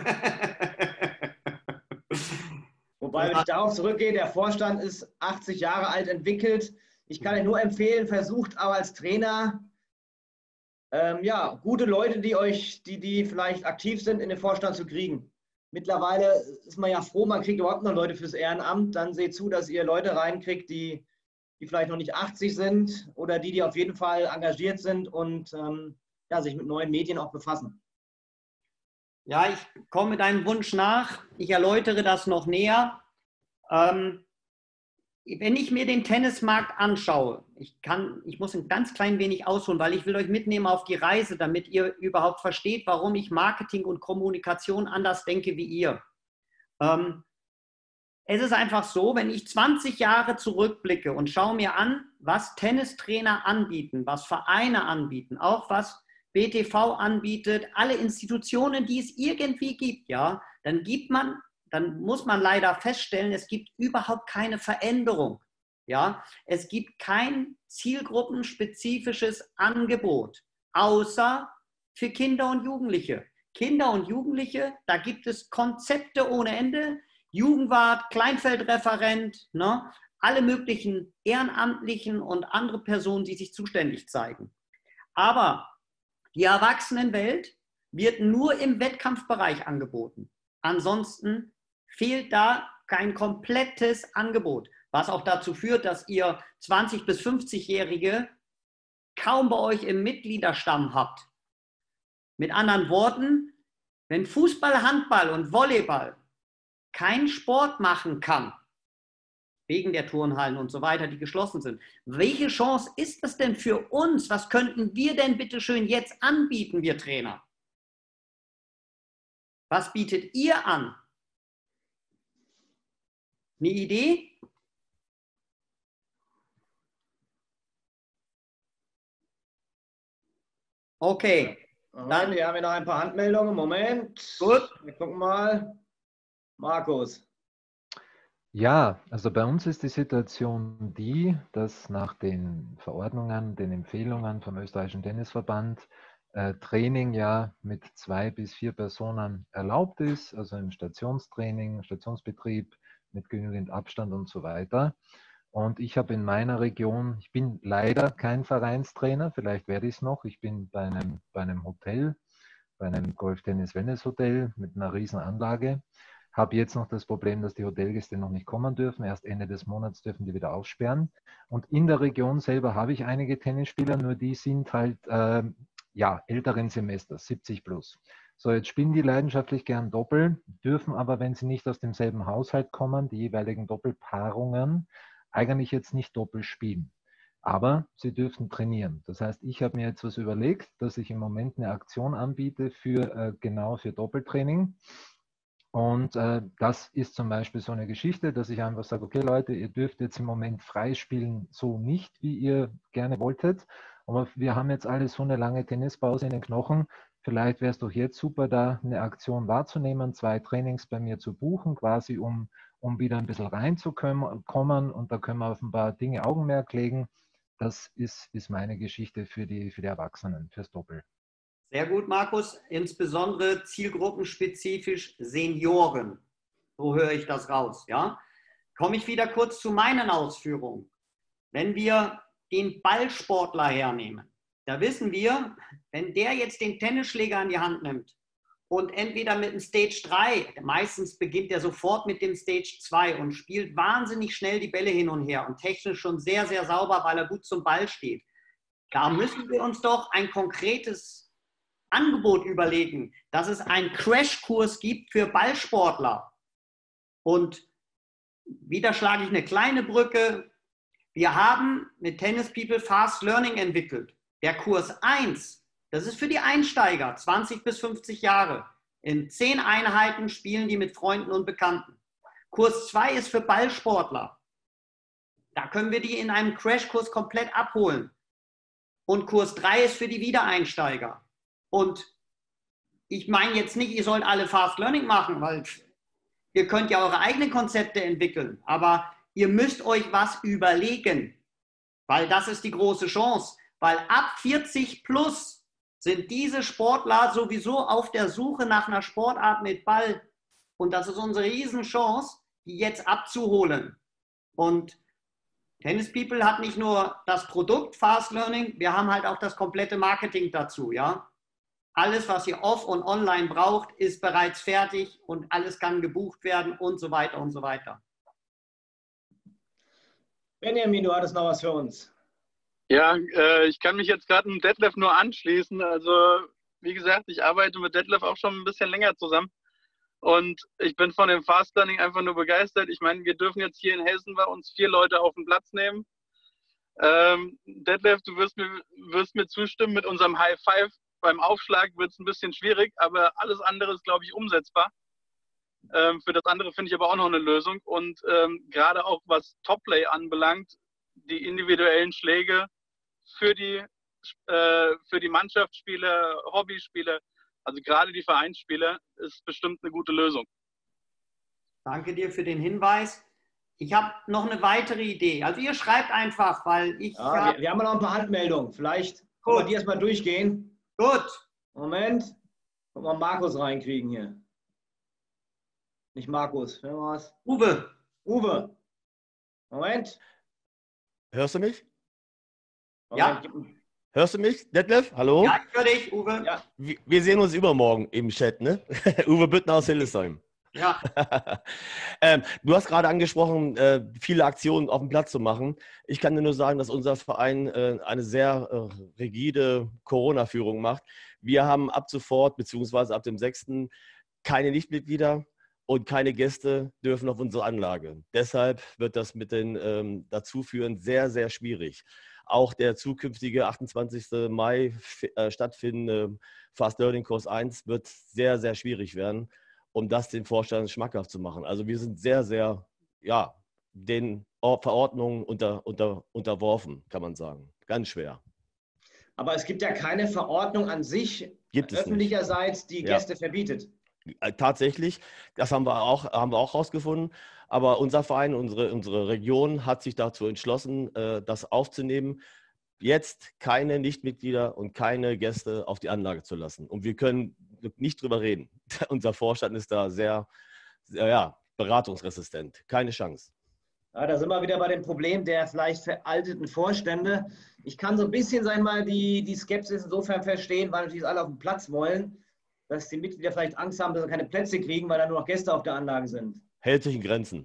Wobei, wenn ich darauf zurückgehe, der Vorstand ist 80 Jahre alt entwickelt. Ich kann Ihnen nur empfehlen, versucht aber als Trainer, ja, gute Leute, die vielleicht aktiv sind, in den Vorstand zu kriegen. Mittlerweile ist man ja froh, man kriegt überhaupt noch Leute fürs Ehrenamt. Dann seht zu, dass ihr Leute reinkriegt, die vielleicht noch nicht 80 sind oder die auf jeden Fall engagiert sind und ja, sich mit neuen Medien auch befassen. Ja, ich komme mit deinem Wunsch nach. Ich erläutere das noch näher. Wenn ich mir den Tennismarkt anschaue, ich muss ein ganz klein wenig ausholen, weil ich will euch mitnehmen auf die Reise, damit ihr überhaupt versteht, warum ich Marketing und Kommunikation anders denke wie ihr. Es ist einfach so, wenn ich 20 Jahre zurückblicke und schaue mir an, was Tennistrainer anbieten, was Vereine anbieten, auch was BTV anbietet, alle Institutionen, die es irgendwie gibt, ja, dann muss man leider feststellen, es gibt überhaupt keine Veränderung. Ja? Es gibt kein zielgruppenspezifisches Angebot, außer für Kinder und Jugendliche. Kinder und Jugendliche, da gibt es Konzepte ohne Ende, Jugendwart, Kleinfeldreferent, ne? Alle möglichen Ehrenamtlichen und andere Personen, die sich zuständig zeigen. Aber die Erwachsenenwelt wird nur im Wettkampfbereich angeboten. Ansonsten fehlt da kein komplettes Angebot, was auch dazu führt, dass ihr 20- bis 50-Jährige kaum bei euch im Mitgliederstamm habt. Mit anderen Worten, wenn Fußball, Handball und Volleyball keinen Sport machen kann, wegen der Turnhallen und so weiter, die geschlossen sind. Welche Chance ist es denn für uns? Was könnten wir denn bitte schön jetzt anbieten, wir Trainer? Was bietet ihr an? Eine Idee? Okay. Dann wir haben wir noch ein paar Handmeldungen. Moment. Gut. Wir gucken mal. Markus. Ja, also bei uns ist die Situation die, dass nach den Verordnungen, den Empfehlungen vom Österreichischen Tennisverband Training ja mit 2 bis 4 Personen erlaubt ist, also im Stationstraining, Stationsbetrieb mit genügend Abstand und so weiter. Und ich habe in meiner Region, ich bin leider kein Vereinstrainer, vielleicht werde ich es noch, ich bin bei einem Hotel, bei einem Golf-Tennis-Wellness-Hotel mit einer riesen Anlage. Habe jetzt noch das Problem, dass die Hotelgäste noch nicht kommen dürfen. Erst Ende des Monats dürfen die wieder aufsperren. Und in der Region selber habe ich einige Tennisspieler, nur die sind halt ja, älteren Semesters, 70 plus. So, jetzt spielen die leidenschaftlich gern Doppel, dürfen aber, wenn sie nicht aus demselben Haushalt kommen, die jeweiligen Doppelpaarungen eigentlich jetzt nicht Doppel spielen. Aber sie dürfen trainieren. Das heißt, ich habe mir jetzt was überlegt, dass ich im Moment eine Aktion anbiete für genau für Doppeltraining. Und das ist zum Beispiel so eine Geschichte, dass ich einfach sage, okay Leute, ihr dürft jetzt im Moment frei spielen, so nicht, wie ihr gerne wolltet. Aber wir haben jetzt alle so eine lange Tennispause in den Knochen. Vielleicht wäre es doch jetzt super, da eine Aktion wahrzunehmen, 2 Trainings bei mir zu buchen, quasi um wieder ein bisschen reinzukommen. Und da können wir auf ein paar Dinge Augenmerk legen. Das ist meine Geschichte für die Erwachsenen, fürs Doppel. Sehr gut, Markus. Insbesondere zielgruppenspezifisch Senioren. So höre ich das raus. Ja? Komme ich wieder kurz zu meinen Ausführungen. Wenn wir den Ballsportler hernehmen, da wissen wir, wenn der jetzt den Tennisschläger in die Hand nimmt und entweder mit dem Stage 3, meistens beginnt er sofort mit dem Stage 2 und spielt wahnsinnig schnell die Bälle hin und her und technisch schon sehr, sehr sauber, weil er gut zum Ball steht. Da müssen wir uns doch ein konkretes Angebot überlegen, dass es einen Crashkurs gibt für Ballsportler. Und wieder schlage ich eine kleine Brücke. Wir haben mit Tennis People Fast Learning entwickelt. Der Kurs 1, das ist für die Einsteiger, 20 bis 50 Jahre. In 10 Einheiten spielen die mit Freunden und Bekannten. Kurs 2 ist für Ballsportler. Da können wir die in einem Crashkurs komplett abholen. Und Kurs 3 ist für die Wiedereinsteiger. Und ich meine jetzt nicht, ihr sollt alle Fast Learning machen, weil ihr könnt ja eure eigenen Konzepte entwickeln, aber ihr müsst euch was überlegen, weil das ist die große Chance, weil ab 40 plus sind diese Sportler sowieso auf der Suche nach einer Sportart mit Ball und das ist unsere Riesenchance, die jetzt abzuholen. Und Tennis People hat nicht nur das Produkt Fast Learning, wir haben halt auch das komplette Marketing dazu, ja. Alles, was ihr off- und online braucht, ist bereits fertig und alles kann gebucht werden und so weiter und so weiter. Benjamin, du hattest noch was für uns. Ja, ich kann mich jetzt gerade mit Detlef nur anschließen. Also, wie gesagt, ich arbeite mit Detlef auch schon ein bisschen länger zusammen. Und ich bin von dem Fast Learning einfach nur begeistert. Ich meine, wir dürfen jetzt hier in Hessen bei uns 4 Leute auf den Platz nehmen. Detlef, du wirst mir zustimmen, mit unserem High Five beim Aufschlag wird es ein bisschen schwierig, aber alles andere ist, glaube ich, umsetzbar. Für das andere finde ich aber auch noch eine Lösung. Und gerade auch was Topplay anbelangt, die individuellen Schläge für die Mannschaftsspiele, Hobbyspiele, also gerade die Vereinsspiele, ist bestimmt eine gute Lösung. Danke dir für den Hinweis. Ich habe noch eine weitere Idee. Also ihr schreibt einfach, weil ich... Ja, wir haben noch ein paar Handmeldungen. Vielleicht können wir die erstmal durchgehen. Gut. Moment. Guck mal, Markus reinkriegen hier. Nicht Markus. Wer war's? Uwe. Uwe. Moment. Hörst du mich? Moment. Ja. Hörst du mich, Detlef? Hallo? Ja, ich höre dich, Uwe. Ja. Wir sehen uns übermorgen im Chat, ne? Uwe Büttner aus Hildesheim. Ja. Du hast gerade angesprochen, viele Aktionen auf dem Platz zu machen. Ich kann dir nur sagen, dass unser Verein eine sehr rigide Corona-Führung macht. Wir haben ab sofort, beziehungsweise ab dem 6. keine Nichtmitglieder und keine Gäste dürfen auf unsere Anlage. Deshalb wird das mit den Dazuführen sehr, sehr schwierig. Auch der zukünftige 28. Mai stattfindende Fast Learning Kurs 1 wird sehr, sehr schwierig werden, um das den Vorstand schmackhaft zu machen. Also wir sind sehr, sehr, ja, den Verordnungen unterworfen, kann man sagen. Ganz schwer. Aber es gibt ja keine Verordnung an sich öffentlicherseits, die Gäste verbietet. Tatsächlich, das haben wir auch herausgefunden. Aber unser Verein, unsere Region hat sich dazu entschlossen, das aufzunehmen, jetzt keine Nichtmitglieder und keine Gäste auf die Anlage zu lassen. Und wir können nicht drüber reden. Unser Vorstand ist da sehr, sehr beratungsresistent. Keine Chance. Ja, da sind wir wieder bei dem Problem der vielleicht veralteten Vorstände. Ich kann so ein bisschen, sag ich mal, die Skepsis insofern verstehen, weil natürlich alle auf den Platz wollen, dass die Mitglieder vielleicht Angst haben, dass sie keine Plätze kriegen, weil da nur noch Gäste auf der Anlage sind. Hält sich in Grenzen.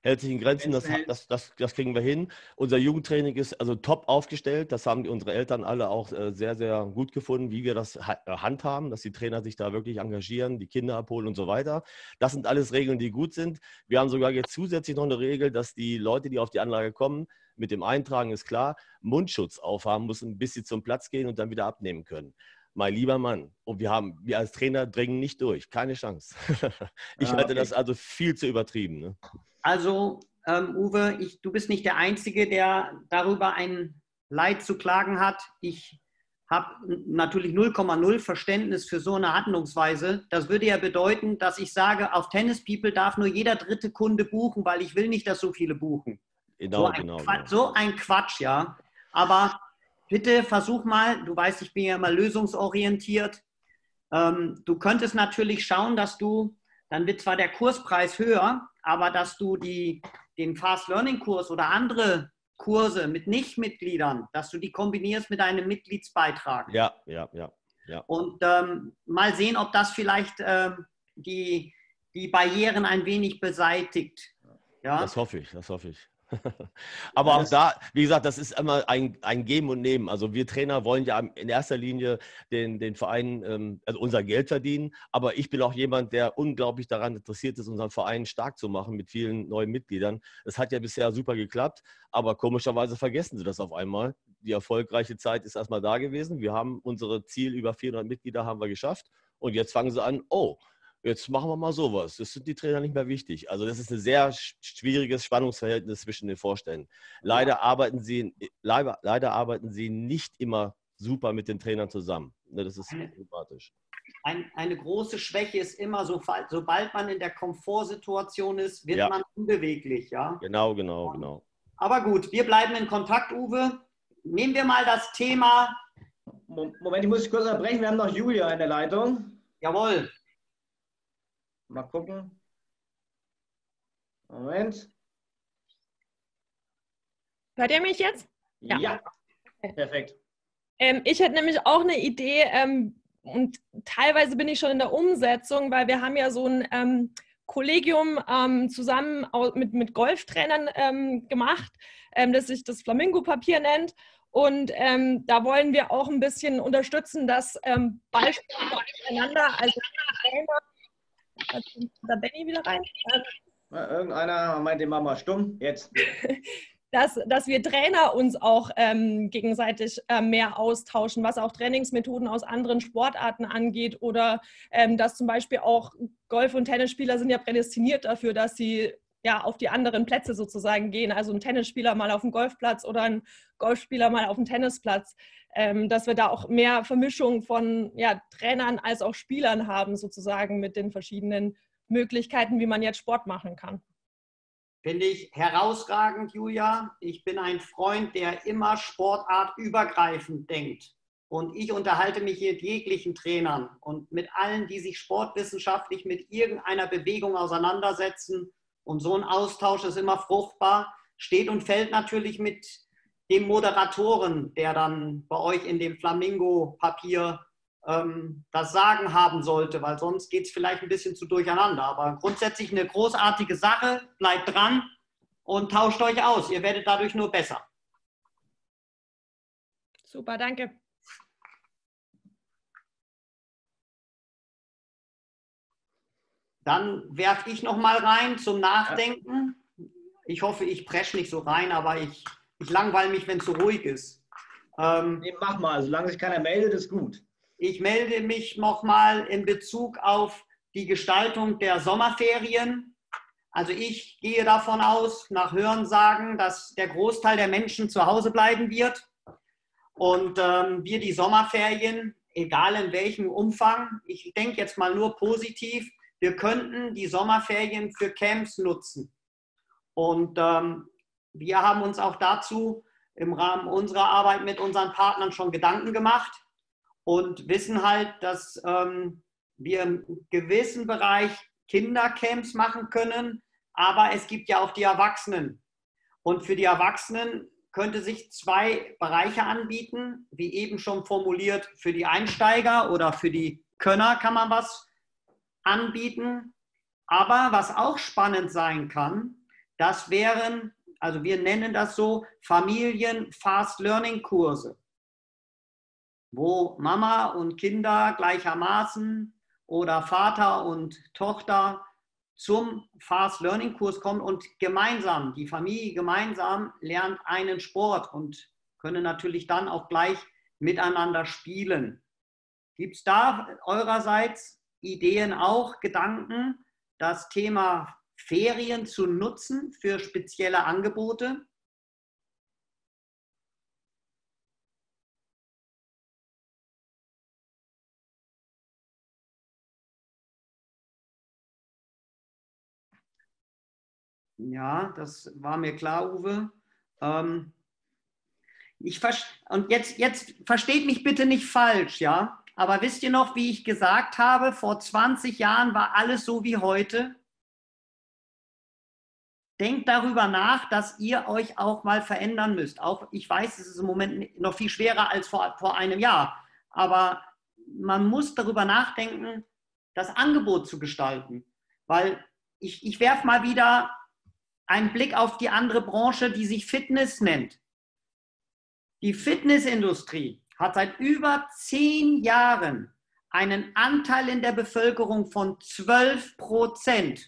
hält sich in Grenzen, das kriegen wir hin. Unser Jugendtraining ist also top aufgestellt. Das haben unsere Eltern alle auch sehr, sehr gut gefunden, wie wir das handhaben, dass die Trainer sich da wirklich engagieren, die Kinder abholen und so weiter. Das sind alles Regeln, die gut sind. Wir haben sogar jetzt zusätzlich noch eine Regel, dass die Leute, die auf die Anlage kommen, mit dem Eintragen ist klar, Mundschutz aufhaben müssen, bis sie zum Platz gehen und dann wieder abnehmen können. Mein lieber Mann, und wir als Trainer dringen nicht durch, keine Chance. Ich halte das also viel zu übertrieben. Ne? Also, Uwe, du bist nicht der Einzige, der darüber ein Leid zu klagen hat. Ich habe natürlich 0,0 Verständnis für so eine Handlungsweise. Das würde ja bedeuten, dass ich sage, auf Tennis People darf nur jeder dritte Kunde buchen, weil ich will nicht, dass so viele buchen. Genau. So ein Quatsch, ja. Aber bitte versuch mal, du weißt, ich bin ja immer lösungsorientiert. Du könntest natürlich schauen, dass dann wird zwar der Kurspreis höher, aber dass du den Fast Learning Kurs oder andere Kurse mit Nichtmitgliedern, dass du die kombinierst mit einem Mitgliedsbeitrag. Ja. Und mal sehen, ob das vielleicht die Barrieren ein wenig beseitigt. Ja? Das hoffe ich. Aber auch da, wie gesagt, das ist immer ein Geben und Nehmen. Also wir Trainer wollen ja in erster Linie den Verein, also unser Geld verdienen. Aber ich bin auch jemand, der unglaublich daran interessiert ist, unseren Verein stark zu machen mit vielen neuen Mitgliedern. Das hat ja bisher super geklappt, aber komischerweise vergessen sie das auf einmal. Die erfolgreiche Zeit ist erstmal da gewesen. Wir haben unsere Ziel, über 400 Mitglieder haben wir geschafft. Und jetzt fangen sie an, jetzt machen wir mal sowas. Das sind die Trainer nicht mehr wichtig. Also das ist ein sehr schwieriges Spannungsverhältnis zwischen den Vorständen. Leider arbeiten sie nicht immer super mit den Trainern zusammen. Das ist problematisch. Eine große Schwäche ist immer, sobald man in der Komfortsituation ist, wird man unbeweglich. Ja? Genau. Aber gut, wir bleiben in Kontakt, Uwe. Nehmen wir mal das Thema. Moment, ich muss kurz unterbrechen. Wir haben noch Julia in der Leitung. Jawohl. Mal gucken. Moment. Hört ihr mich jetzt? Ja. Perfekt. Ich hätte nämlich auch eine Idee und teilweise bin ich schon in der Umsetzung, weil wir haben ja so ein Kollegium zusammen mit Golftrainern gemacht, das sich das Flamingo-Papier nennt. Und da wollen wir auch ein bisschen unterstützen, dass Ballspieler untereinander, also Trainer, da kommt Benny wieder rein. Irgendeiner meint, den machen wir stumm. Jetzt. Dass wir Trainer uns auch gegenseitig mehr austauschen, was auch Trainingsmethoden aus anderen Sportarten angeht oder dass zum Beispiel auch Golf- und Tennisspieler sind ja prädestiniert dafür, dass sie ja auf die anderen Plätze sozusagen gehen. Also ein Tennisspieler mal auf dem Golfplatz oder ein Golfspieler mal auf dem Tennisplatz. Dass wir da auch mehr Vermischung von Trainern als auch Spielern haben sozusagen mit den verschiedenen Möglichkeiten, wie man jetzt Sport machen kann. Finde ich herausragend, Julia. Ich bin ein Freund, der immer sportartübergreifend denkt. Und ich unterhalte mich mit jeglichen Trainern und mit allen, die sich sportwissenschaftlich mit irgendeiner Bewegung auseinandersetzen. Und so ein Austausch ist immer fruchtbar. Steht und fällt natürlich mit dem Moderatoren, der dann bei euch in dem Flamingo-Papier das Sagen haben sollte, weil sonst geht es vielleicht ein bisschen zu durcheinander. Aber grundsätzlich eine großartige Sache. Bleibt dran und tauscht euch aus. Ihr werdet dadurch nur besser. Super, danke. Dann werfe ich noch mal rein zum Nachdenken. Ich hoffe, ich presche nicht so rein, aber ich langweile mich, wenn es so ruhig ist. Nee, mach mal, solange sich keiner meldet, ist gut. Ich melde mich nochmal in Bezug auf die Gestaltung der Sommerferien. Also ich gehe davon aus, nach Hörensagen, dass der Großteil der Menschen zu Hause bleiben wird und wir die Sommerferien, egal in welchem Umfang, ich denke jetzt mal nur positiv, wir könnten die Sommerferien für Camps nutzen. Und wir haben uns auch dazu im Rahmen unserer Arbeit mit unseren Partnern schon Gedanken gemacht. Und wissen halt, dass wir im gewissen Bereich Kindercamps machen können, aber es gibt ja auch die Erwachsenen. Und für die Erwachsenen könnte sich 2 Bereiche anbieten, wie eben schon formuliert, für die Einsteiger oder für die Könner kann man was anbieten. Aber was auch spannend sein kann, Das wären, also wir nennen das so, Familien-Fast-Learning-Kurse, wo Mama und Kinder gleichermaßen oder Vater und Tochter zum Fast-Learning-Kurs kommen und gemeinsam, die Familie gemeinsam lernt einen Sport und können natürlich dann auch gleich miteinander spielen. Gibt es da eurerseits Ideen auch, Gedanken, das Thema Ferien zu nutzen für spezielle Angebote? Ja, das war mir klar, Uwe. Und jetzt versteht mich bitte nicht falsch, ja? Aber wisst ihr noch, wie ich gesagt habe, vor 20 Jahren war alles so wie heute? Denkt darüber nach, dass ihr euch auch mal verändern müsst. Auch ich weiß, es ist im Moment noch viel schwerer als vor einem Jahr. Aber man muss darüber nachdenken, das Angebot zu gestalten. Weil ich werfe mal wieder einen Blick auf die andere Branche, die sich Fitness nennt. Die Fitnessindustrie hat seit über 10 Jahren einen Anteil in der Bevölkerung von 12%.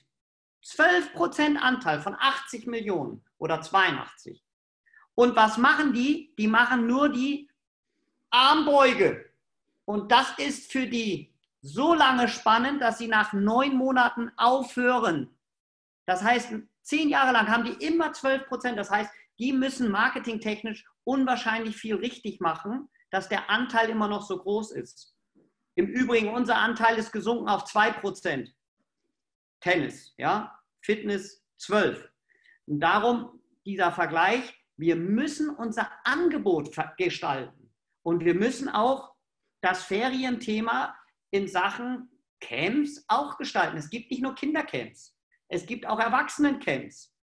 12% Anteil von 80 Millionen oder 82. Und was machen die? Die machen nur die Armbeuge. Und das ist für die so lange spannend, dass sie nach 9 Monaten aufhören. Das heißt, 10 Jahre lang haben die immer 12%. Das heißt, die müssen marketingtechnisch unwahrscheinlich viel richtig machen, dass der Anteil immer noch so groß ist. Im Übrigen, unser Anteil ist gesunken auf 2%. Tennis, ja, Fitness 12. Und darum dieser Vergleich, wir müssen unser Angebot gestalten und wir müssen auch das Ferienthema in Sachen Camps auch gestalten. Es gibt nicht nur Kindercamps, es gibt auch Erwachsenencamps.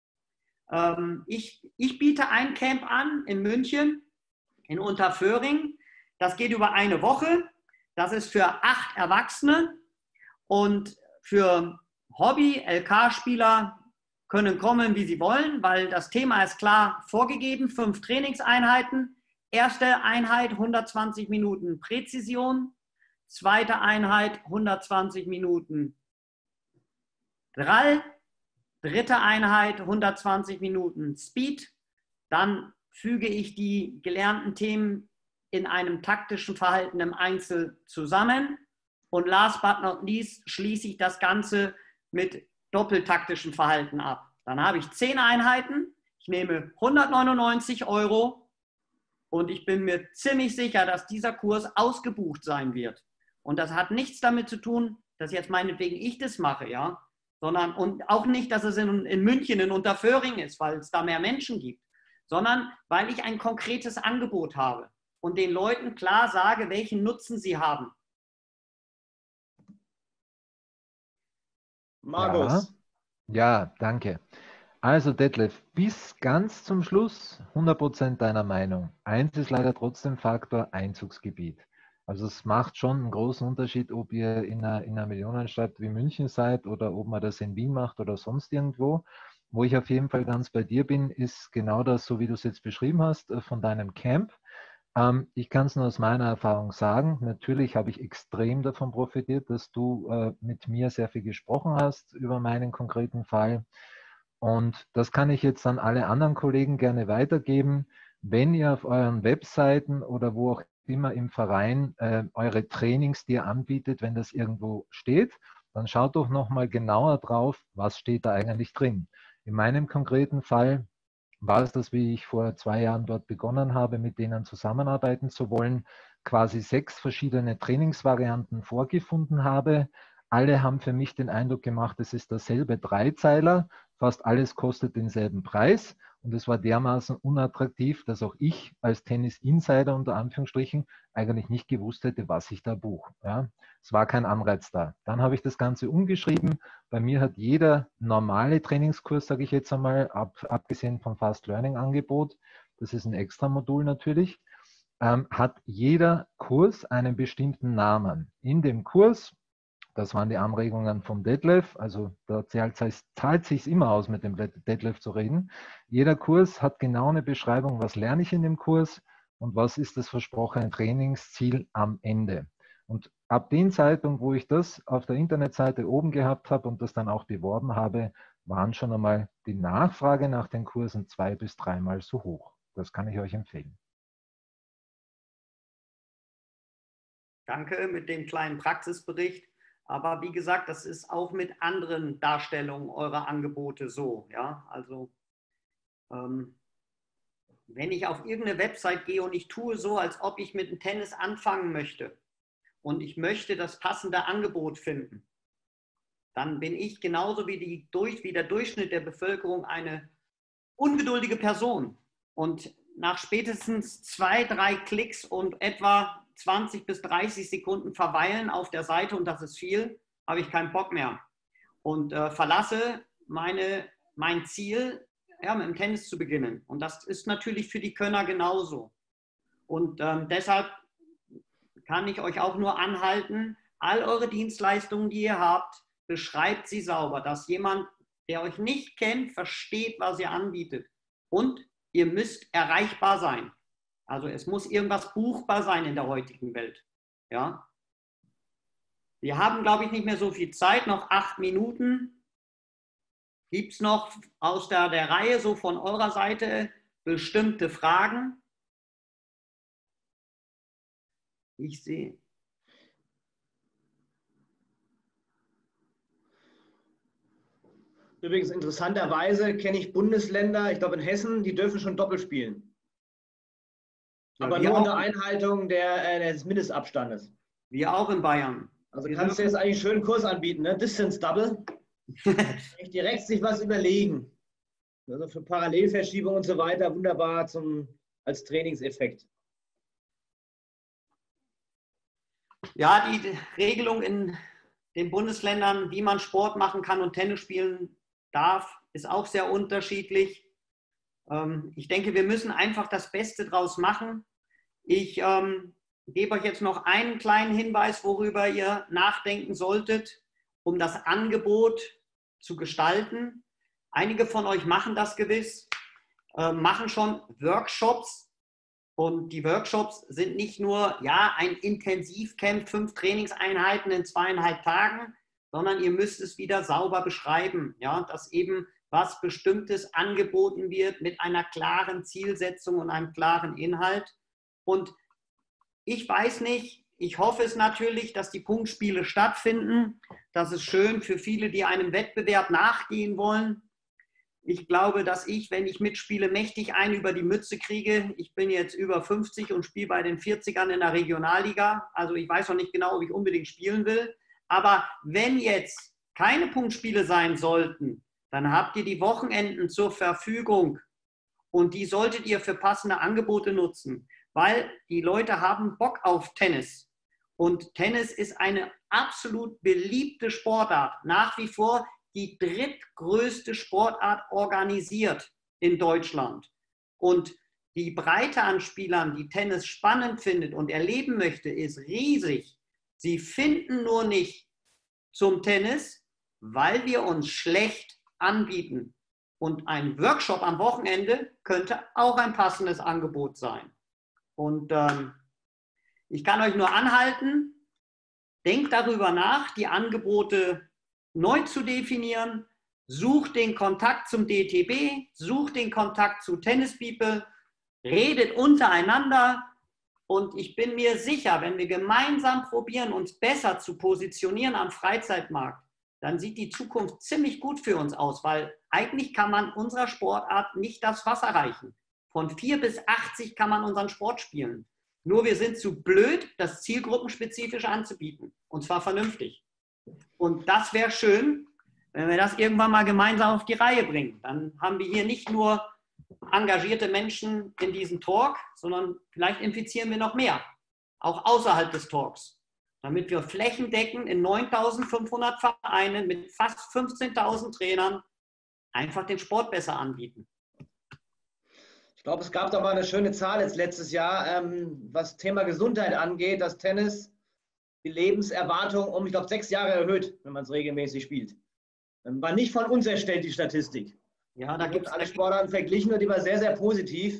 Ich biete ein Camp an in München, in Unterföhring. Das geht über eine Woche. Das ist für 8 Erwachsene und für Hobby-LK-Spieler können kommen, wie sie wollen, weil das Thema ist klar vorgegeben. 5 Trainingseinheiten. Erste Einheit 120 Minuten Präzision. Zweite Einheit 120 Minuten Drall. Dritte Einheit 120 Minuten Speed. Dann füge ich die gelernten Themen in einem taktischen Verhalten im Einzel zusammen. Und last but not least schließe ich das Ganze mit doppeltaktischem Verhalten ab. Dann habe ich 10 Einheiten, ich nehme 199 € und ich bin mir ziemlich sicher, dass dieser Kurs ausgebucht sein wird. Und das hat nichts damit zu tun, dass jetzt meinetwegen ich das mache, ja, sondern und auch nicht, dass es in München in Unterföhring ist, weil es da mehr Menschen gibt, sondern weil ich ein konkretes Angebot habe und den Leuten klar sage, welchen Nutzen sie haben. Markus. Ja, danke. Also Detlef, bis ganz zum Schluss 100% deiner Meinung. Eins ist leider trotzdem Faktor Einzugsgebiet. Also es macht schon einen großen Unterschied, ob ihr in einer Millionenstadt wie München seid oder ob man das in Wien macht oder sonst irgendwo. Wo ich auf jeden Fall ganz bei dir bin, ist genau das, so wie du es jetzt beschrieben hast, von deinem Camp. Ich kann es nur aus meiner Erfahrung sagen. Natürlich habe ich extrem davon profitiert, dass du mit mir sehr viel gesprochen hast über meinen konkreten Fall. Und das kann ich jetzt an alle anderen Kollegen gerne weitergeben. Wenn ihr auf euren Webseiten oder wo auch immer im Verein eure Trainings, die ihr anbietet, wenn das irgendwo steht, dann schaut doch nochmal genauer drauf, was steht da eigentlich drin. In meinem konkreten Fall war es das, wie ich vor 2 Jahren dort begonnen habe, mit denen zusammenarbeiten zu wollen, quasi 6 verschiedene Trainingsvarianten vorgefunden habe. Alle haben für mich den Eindruck gemacht, es ist derselbe Dreizeiler, fast alles kostet denselben Preis und es war dermaßen unattraktiv, dass auch ich als Tennis-Insider unter Anführungsstrichen eigentlich nicht gewusst hätte, was ich da buche. Ja, es war kein Anreiz da. Dann habe ich das Ganze umgeschrieben. Bei mir hat jeder normale Trainingskurs, sage ich jetzt einmal, abgesehen vom Fast Learning Angebot, das ist ein Extra-Modul natürlich, hat jeder Kurs einen bestimmten Namen. In dem Kurs Das waren die Anregungen vom Detlef. Also da zahlt sich immer aus, mit dem Detlef zu reden. Jeder Kurs hat genau eine Beschreibung, was lerne ich in dem Kurs und was ist das versprochene Trainingsziel am Ende. Und ab dem Zeitpunkt, wo ich das auf der Internetseite oben gehabt habe und das dann auch beworben habe, waren schon einmal die Nachfrage nach den Kursen 2- bis 3-mal so hoch. Das kann ich euch empfehlen. Danke mit dem kleinen Praxisbericht. Aber wie gesagt, das ist auch mit anderen Darstellungen eurer Angebote so. Ja? Also wenn ich auf irgendeine Website gehe und ich tue so, als ob ich mit dem Tennis anfangen möchte und ich möchte das passende Angebot finden, dann bin ich genauso wie der Durchschnitt der Bevölkerung eine ungeduldige Person. Und nach spätestens 2, 3 Klicks und etwa 20 bis 30 Sekunden verweilen auf der Seite, und das ist viel, habe ich keinen Bock mehr. Und verlasse mein Ziel, ja, mit dem Tennis zu beginnen. Und das ist natürlich für die Könner genauso. Und deshalb kann ich euch auch nur anhalten, all eure Dienstleistungen, die ihr habt, beschreibt sie sauber, dass jemand, der euch nicht kennt, versteht, was ihr anbietet. Und ihr müsst erreichbar sein. Also es muss irgendwas buchbar sein in der heutigen Welt. Ja? Wir haben, glaube ich, nicht mehr so viel Zeit, noch 8 Minuten. Gibt es noch aus der Reihe, so von eurer Seite, bestimmte Fragen? Ich sehe. Übrigens, interessanterweise kenne ich Bundesländer, ich glaube in Hessen, die dürfen schon doppelt spielen. Ja, aber nur unter Einhaltung des Mindestabstandes. Wir auch in Bayern. Also kannst du jetzt eigentlich einen schönen Kurs anbieten, ne? Distance Double. Direkt sich was überlegen. Also für Parallelverschiebung und so weiter wunderbar als Trainingseffekt. Ja, die Regelung in den Bundesländern, wie man Sport machen kann und Tennis spielen darf, ist auch sehr unterschiedlich. Ich denke, wir müssen einfach das Beste draus machen. Ich gebe euch jetzt noch einen kleinen Hinweis, worüber ihr nachdenken solltet, um das Angebot zu gestalten. Einige von euch machen das gewiss, machen schon Workshops. Und die Workshops sind nicht nur ein Intensivcamp, 5 Trainingseinheiten in 2,5 Tagen, sondern ihr müsst es wieder sauber beschreiben, ja, dass eben was Bestimmtes angeboten wird mit einer klaren Zielsetzung und einem klaren Inhalt. Und ich weiß nicht, ich hoffe es natürlich, dass die Punktspiele stattfinden. Das ist schön für viele, die einem Wettbewerb nachgehen wollen. Ich glaube, dass ich, wenn ich mitspiele, mächtig einen über die Mütze kriege. Ich bin jetzt über 50 und spiele bei den 40ern in der Regionalliga. Also ich weiß noch nicht genau, ob ich unbedingt spielen will. Aber wenn jetzt keine Punktspiele sein sollten, dann habt ihr die Wochenenden zur Verfügung. Und die solltet ihr für passende Angebote nutzen. Weil die Leute haben Bock auf Tennis. Und Tennis ist eine absolut beliebte Sportart. Nach wie vor die drittgrößte Sportart organisiert in Deutschland. Und die Breite an Spielern, die Tennis spannend findet und erleben möchte, ist riesig. Sie finden nur nicht zum Tennis, weil wir uns schlecht anbieten. Und ein Workshop am Wochenende könnte auch ein passendes Angebot sein. Und ich kann euch nur anhalten, denkt darüber nach, die Angebote neu zu definieren, sucht den Kontakt zum DTB, sucht den Kontakt zu Tennis People, redet untereinander und ich bin mir sicher, wenn wir gemeinsam probieren, uns besser zu positionieren am Freizeitmarkt, dann sieht die Zukunft ziemlich gut für uns aus, weil eigentlich kann man unserer Sportart nicht das Wasser reichen. Von 4 bis 80 kann man unseren Sport spielen. Nur wir sind zu blöd, das zielgruppenspezifisch anzubieten und zwar vernünftig. Und das wäre schön, wenn wir das irgendwann mal gemeinsam auf die Reihe bringen. Dann haben wir hier nicht nur engagierte Menschen in diesem Talk, sondern vielleicht infizieren wir noch mehr, auch außerhalb des Talks, damit wir flächendeckend in 9.500 Vereinen mit fast 15.000 Trainern einfach den Sport besser anbieten. Ich glaube, es gab da mal eine schöne Zahl jetzt letztes Jahr, was Thema Gesundheit angeht, dass Tennis die Lebenserwartung um, ich glaube, 6 Jahre erhöht, wenn man es regelmäßig spielt. War nicht von uns erstellt, die Statistik. Ja, da gibt es alle Sportarten verglichen und die war sehr, sehr positiv.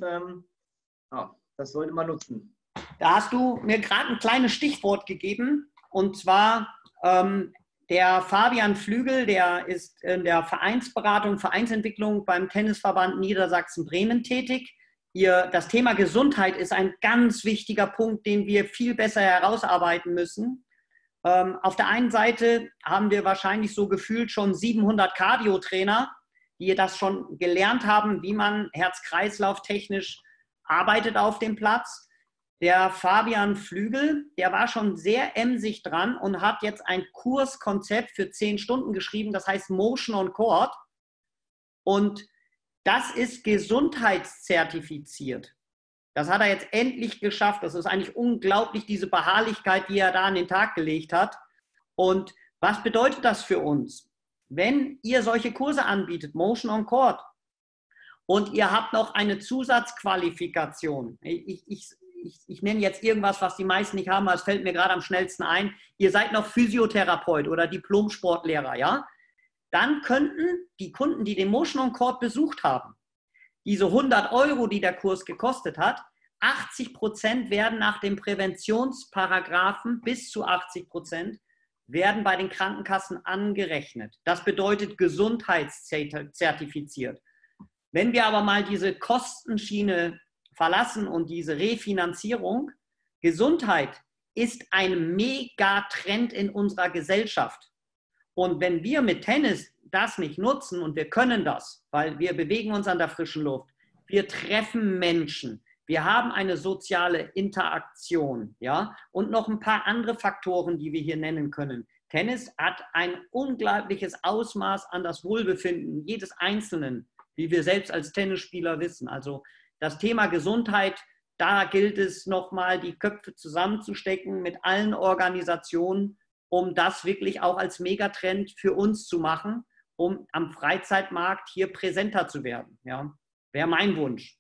Ja, das sollte man nutzen. Da hast du mir gerade ein kleines Stichwort gegeben, und zwar der Fabian Flügel, der ist in der Vereinsberatung, Vereinsentwicklung beim Tennisverband Niedersachsen-Bremen tätig. Das Thema Gesundheit ist ein ganz wichtiger Punkt, den wir viel besser herausarbeiten müssen. Auf der einen Seite haben wir wahrscheinlich so gefühlt schon 700 Cardio-Trainer, die das schon gelernt haben, wie man herz-kreislauf-technisch arbeitet auf dem Platz. Der Fabian Flügel, der war schon sehr emsig dran und hat jetzt ein Kurskonzept für 10 Stunden geschrieben, das heißt Motion on Court. Und das ist gesundheitszertifiziert. Das hat er jetzt endlich geschafft. Das ist eigentlich unglaublich, diese Beharrlichkeit, die er da an den Tag gelegt hat. Und was bedeutet das für uns? Wenn ihr solche Kurse anbietet, Motion on Court, und ihr habt noch eine Zusatzqualifikation, ich nenne jetzt irgendwas, was die meisten nicht haben, aber es fällt mir gerade am schnellsten ein, ihr seid noch Physiotherapeut oder Diplom-Sportlehrer, ja? Dann könnten die Kunden, die den Motion on Court besucht haben, diese 100 €, die der Kurs gekostet hat, 80% werden nach dem Präventionsparagraphen, bis zu 80% werden bei den Krankenkassen angerechnet. Das bedeutet gesundheitszertifiziert. Wenn wir aber mal diese Kostenschiene verlassen und diese Refinanzierung, Gesundheit ist ein Megatrend in unserer Gesellschaft. Und wenn wir mit Tennis das nicht nutzen, und wir können das, weil wir bewegen uns an der frischen Luft, wir treffen Menschen, wir haben eine soziale Interaktion, ja, und noch ein paar andere Faktoren, die wir hier nennen können. Tennis hat ein unglaubliches Ausmaß an das Wohlbefinden jedes Einzelnen, wie wir selbst als Tennisspieler wissen. Also das Thema Gesundheit, da gilt es nochmal, die Köpfe zusammenzustecken mit allen Organisationen, um das wirklich auch als Megatrend für uns zu machen, um am Freizeitmarkt hier präsenter zu werden. Ja, wäre mein Wunsch.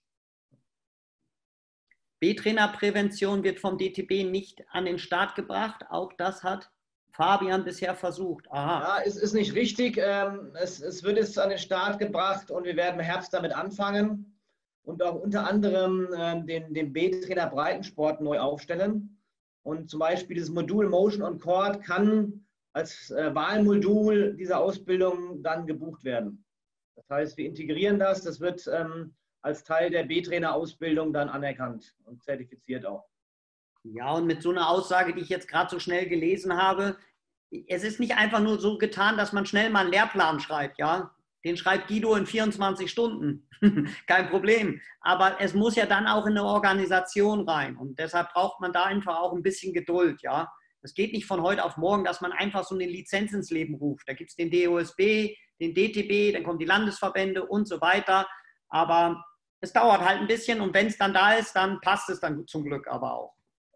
B-Trainerprävention wird vom DTB nicht an den Start gebracht. Auch das hat Fabian bisher versucht. Aha. Ja, es ist nicht richtig. Es wird jetzt an den Start gebracht und wir werden im Herbst damit anfangen und auch unter anderem den B-Trainer Breitensport neu aufstellen. Und zum Beispiel dieses Modul Motion on Court kann als Wahlmodul dieser Ausbildung dann gebucht werden. Das heißt, wir integrieren das. Das wird als Teil der B-Trainer-Ausbildung dann anerkannt und zertifiziert auch. Ja, und mit so einer Aussage, die ich jetzt gerade so schnell gelesen habe, es ist nicht einfach nur so getan, dass man schnell mal einen Lehrplan schreibt, ja. Den schreibt Guido in 24 Stunden. Kein Problem. Aber es muss ja dann auch in eine Organisation rein. Und deshalb braucht man da einfach auch ein bisschen Geduld, ja. Es geht nicht von heute auf morgen, dass man einfach so eine Lizenz ins Leben ruft. Da gibt es den DOSB, den DTB, dann kommen die Landesverbände und so weiter. Aber es dauert halt ein bisschen und wenn es dann da ist, dann passt es dann zum Glück aber auch.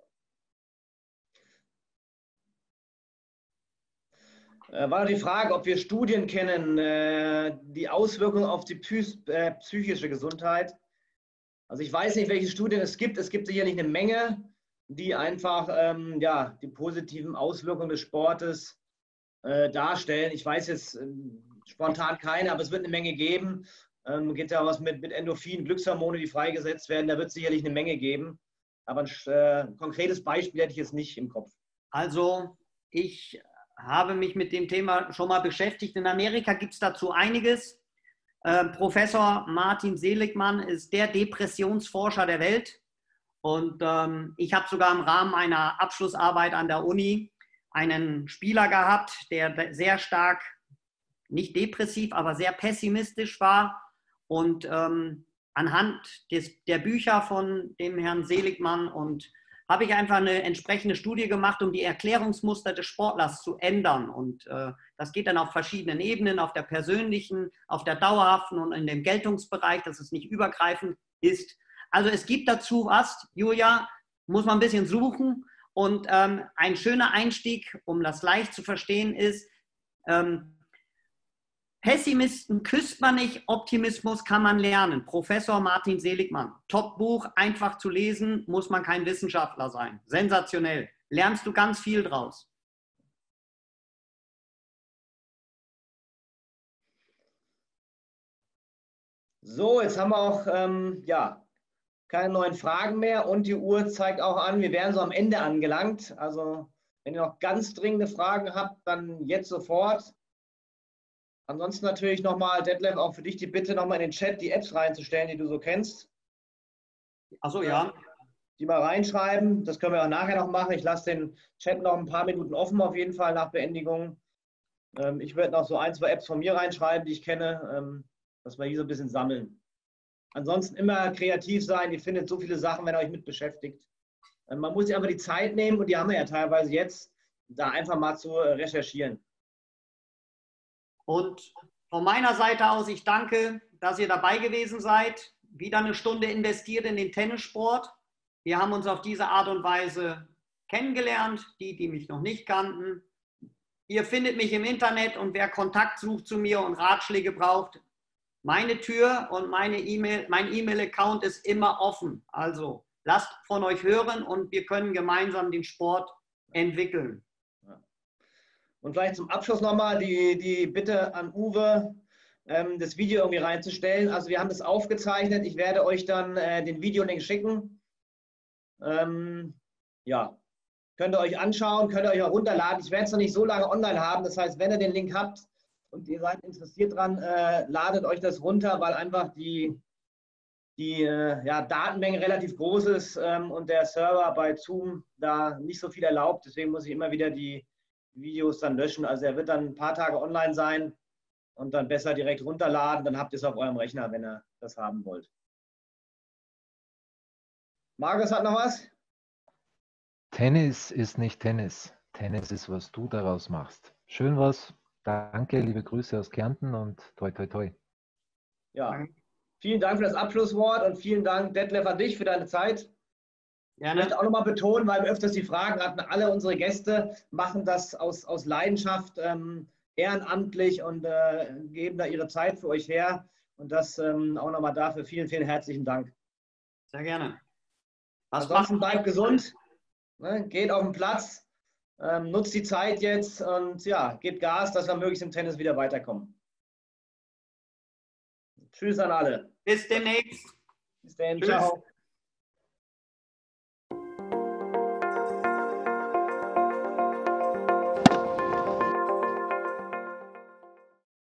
War die Frage, ob wir Studien kennen, die Auswirkungen auf die psychische Gesundheit. Also ich weiß nicht, welche Studien es gibt. Es gibt sicherlich eine Menge, die einfach ja, die positiven Auswirkungen des Sportes darstellen. Ich weiß jetzt spontan keine, aber es wird eine Menge geben. Geht ja was mit Endorphin, Glückshormone, die freigesetzt werden. Da wird es sicherlich eine Menge geben. Aber ein konkretes Beispiel hätte ich jetzt nicht im Kopf. Also ich habe mich mit dem Thema schon mal beschäftigt. In Amerika gibt es dazu einiges. Professor Martin Seligmann ist der Depressionsforscher der Welt. Und ich habe sogar im Rahmen einer Abschlussarbeit an der Uni einen Spieler gehabt, der sehr stark, nicht depressiv, aber sehr pessimistisch war. Und anhand der Bücher von dem Herrn Seligmann habe ich einfach eine entsprechende Studie gemacht, um die Erklärungsmuster des Sportlers zu ändern. Und das geht dann auf verschiedenen Ebenen, auf der persönlichen, auf der dauerhaften und in dem Geltungsbereich, dass es nicht übergreifend ist. Also es gibt dazu was, Julia, muss man ein bisschen suchen. Und ein schöner Einstieg, um das leicht zu verstehen, ist, Pessimisten küsst man nicht, Optimismus kann man lernen. Professor Martin Seligmann. Top-Buch, einfach zu lesen, muss man kein Wissenschaftler sein. Sensationell. lernst du ganz viel draus. So, jetzt haben wir auch ja, keine neuen Fragen mehr und die Uhr zeigt auch an, wir wären so am Ende angelangt. Also wenn ihr noch ganz dringende Fragen habt, dann jetzt sofort. Ansonsten natürlich nochmal, Detlef, auch für dich die Bitte, nochmal in den Chat die Apps reinzustellen, die du so kennst. Achso, ja. Die mal reinschreiben, das können wir auch nachher noch machen. Ich lasse den Chat noch ein paar Minuten offen, auf jeden Fall nach Beendigung. Ich werde noch so 1, 2 Apps von mir reinschreiben, die ich kenne, dass wir hier so ein bisschen sammeln. Ansonsten immer kreativ sein, ihr findet so viele Sachen, wenn ihr euch mit beschäftigt. Man muss sich einfach die Zeit nehmen, und die haben wir ja teilweise jetzt, da einfach mal zu recherchieren. Und von meiner Seite aus, ich danke, dass ihr dabei gewesen seid. Wieder eine Stunde investiert in den Tennissport. Wir haben uns auf diese Art und Weise kennengelernt, die mich noch nicht kannten. Ihr findet mich im Internet, und wer Kontakt sucht zu mir und Ratschläge braucht, meine Tür und mein E-Mail-Account ist immer offen. Also lasst von euch hören, und wir können gemeinsam den Sport entwickeln. Und vielleicht zum Abschluss nochmal die Bitte an Uwe, das Video irgendwie reinzustellen. Also wir haben das aufgezeichnet. Ich werde euch dann den Videolink schicken. Ja, könnt ihr euch anschauen, könnt ihr euch auch runterladen. Ich werde es noch nicht so lange online haben. Das heißt, wenn ihr den Link habt und ihr seid interessiert dran, ladet euch das runter, weil einfach die ja, Datenmenge relativ groß ist und der Server bei Zoom da nicht so viel erlaubt. Deswegen muss ich immer wieder die Videos dann löschen. Also er wird dann ein paar Tage online sein und dann besser direkt runterladen. Dann habt ihr es auf eurem Rechner, wenn ihr das haben wollt. Markus hat noch was? Tennis ist nicht Tennis. Tennis ist, was du daraus machst. Schön was. Danke, liebe Grüße aus Kärnten und toi, toi, toi. Ja, vielen Dank für das Abschlusswort und vielen Dank, Detlef, an dich für deine Zeit. Ich möchte auch nochmal betonen, weil wir öfters die Fragen hatten, alle unsere Gäste machen das aus Leidenschaft, ehrenamtlich und geben da ihre Zeit für euch her. Und das auch nochmal dafür vielen, vielen herzlichen Dank. Sehr gerne. Ansonsten bleibt gesund, ne, geht auf den Platz, nutzt die Zeit jetzt und ja, gebt Gas, dass wir möglichst im Tennis wieder weiterkommen. Tschüss an alle. Bis demnächst. Bis dann. Tschüss. Ciao.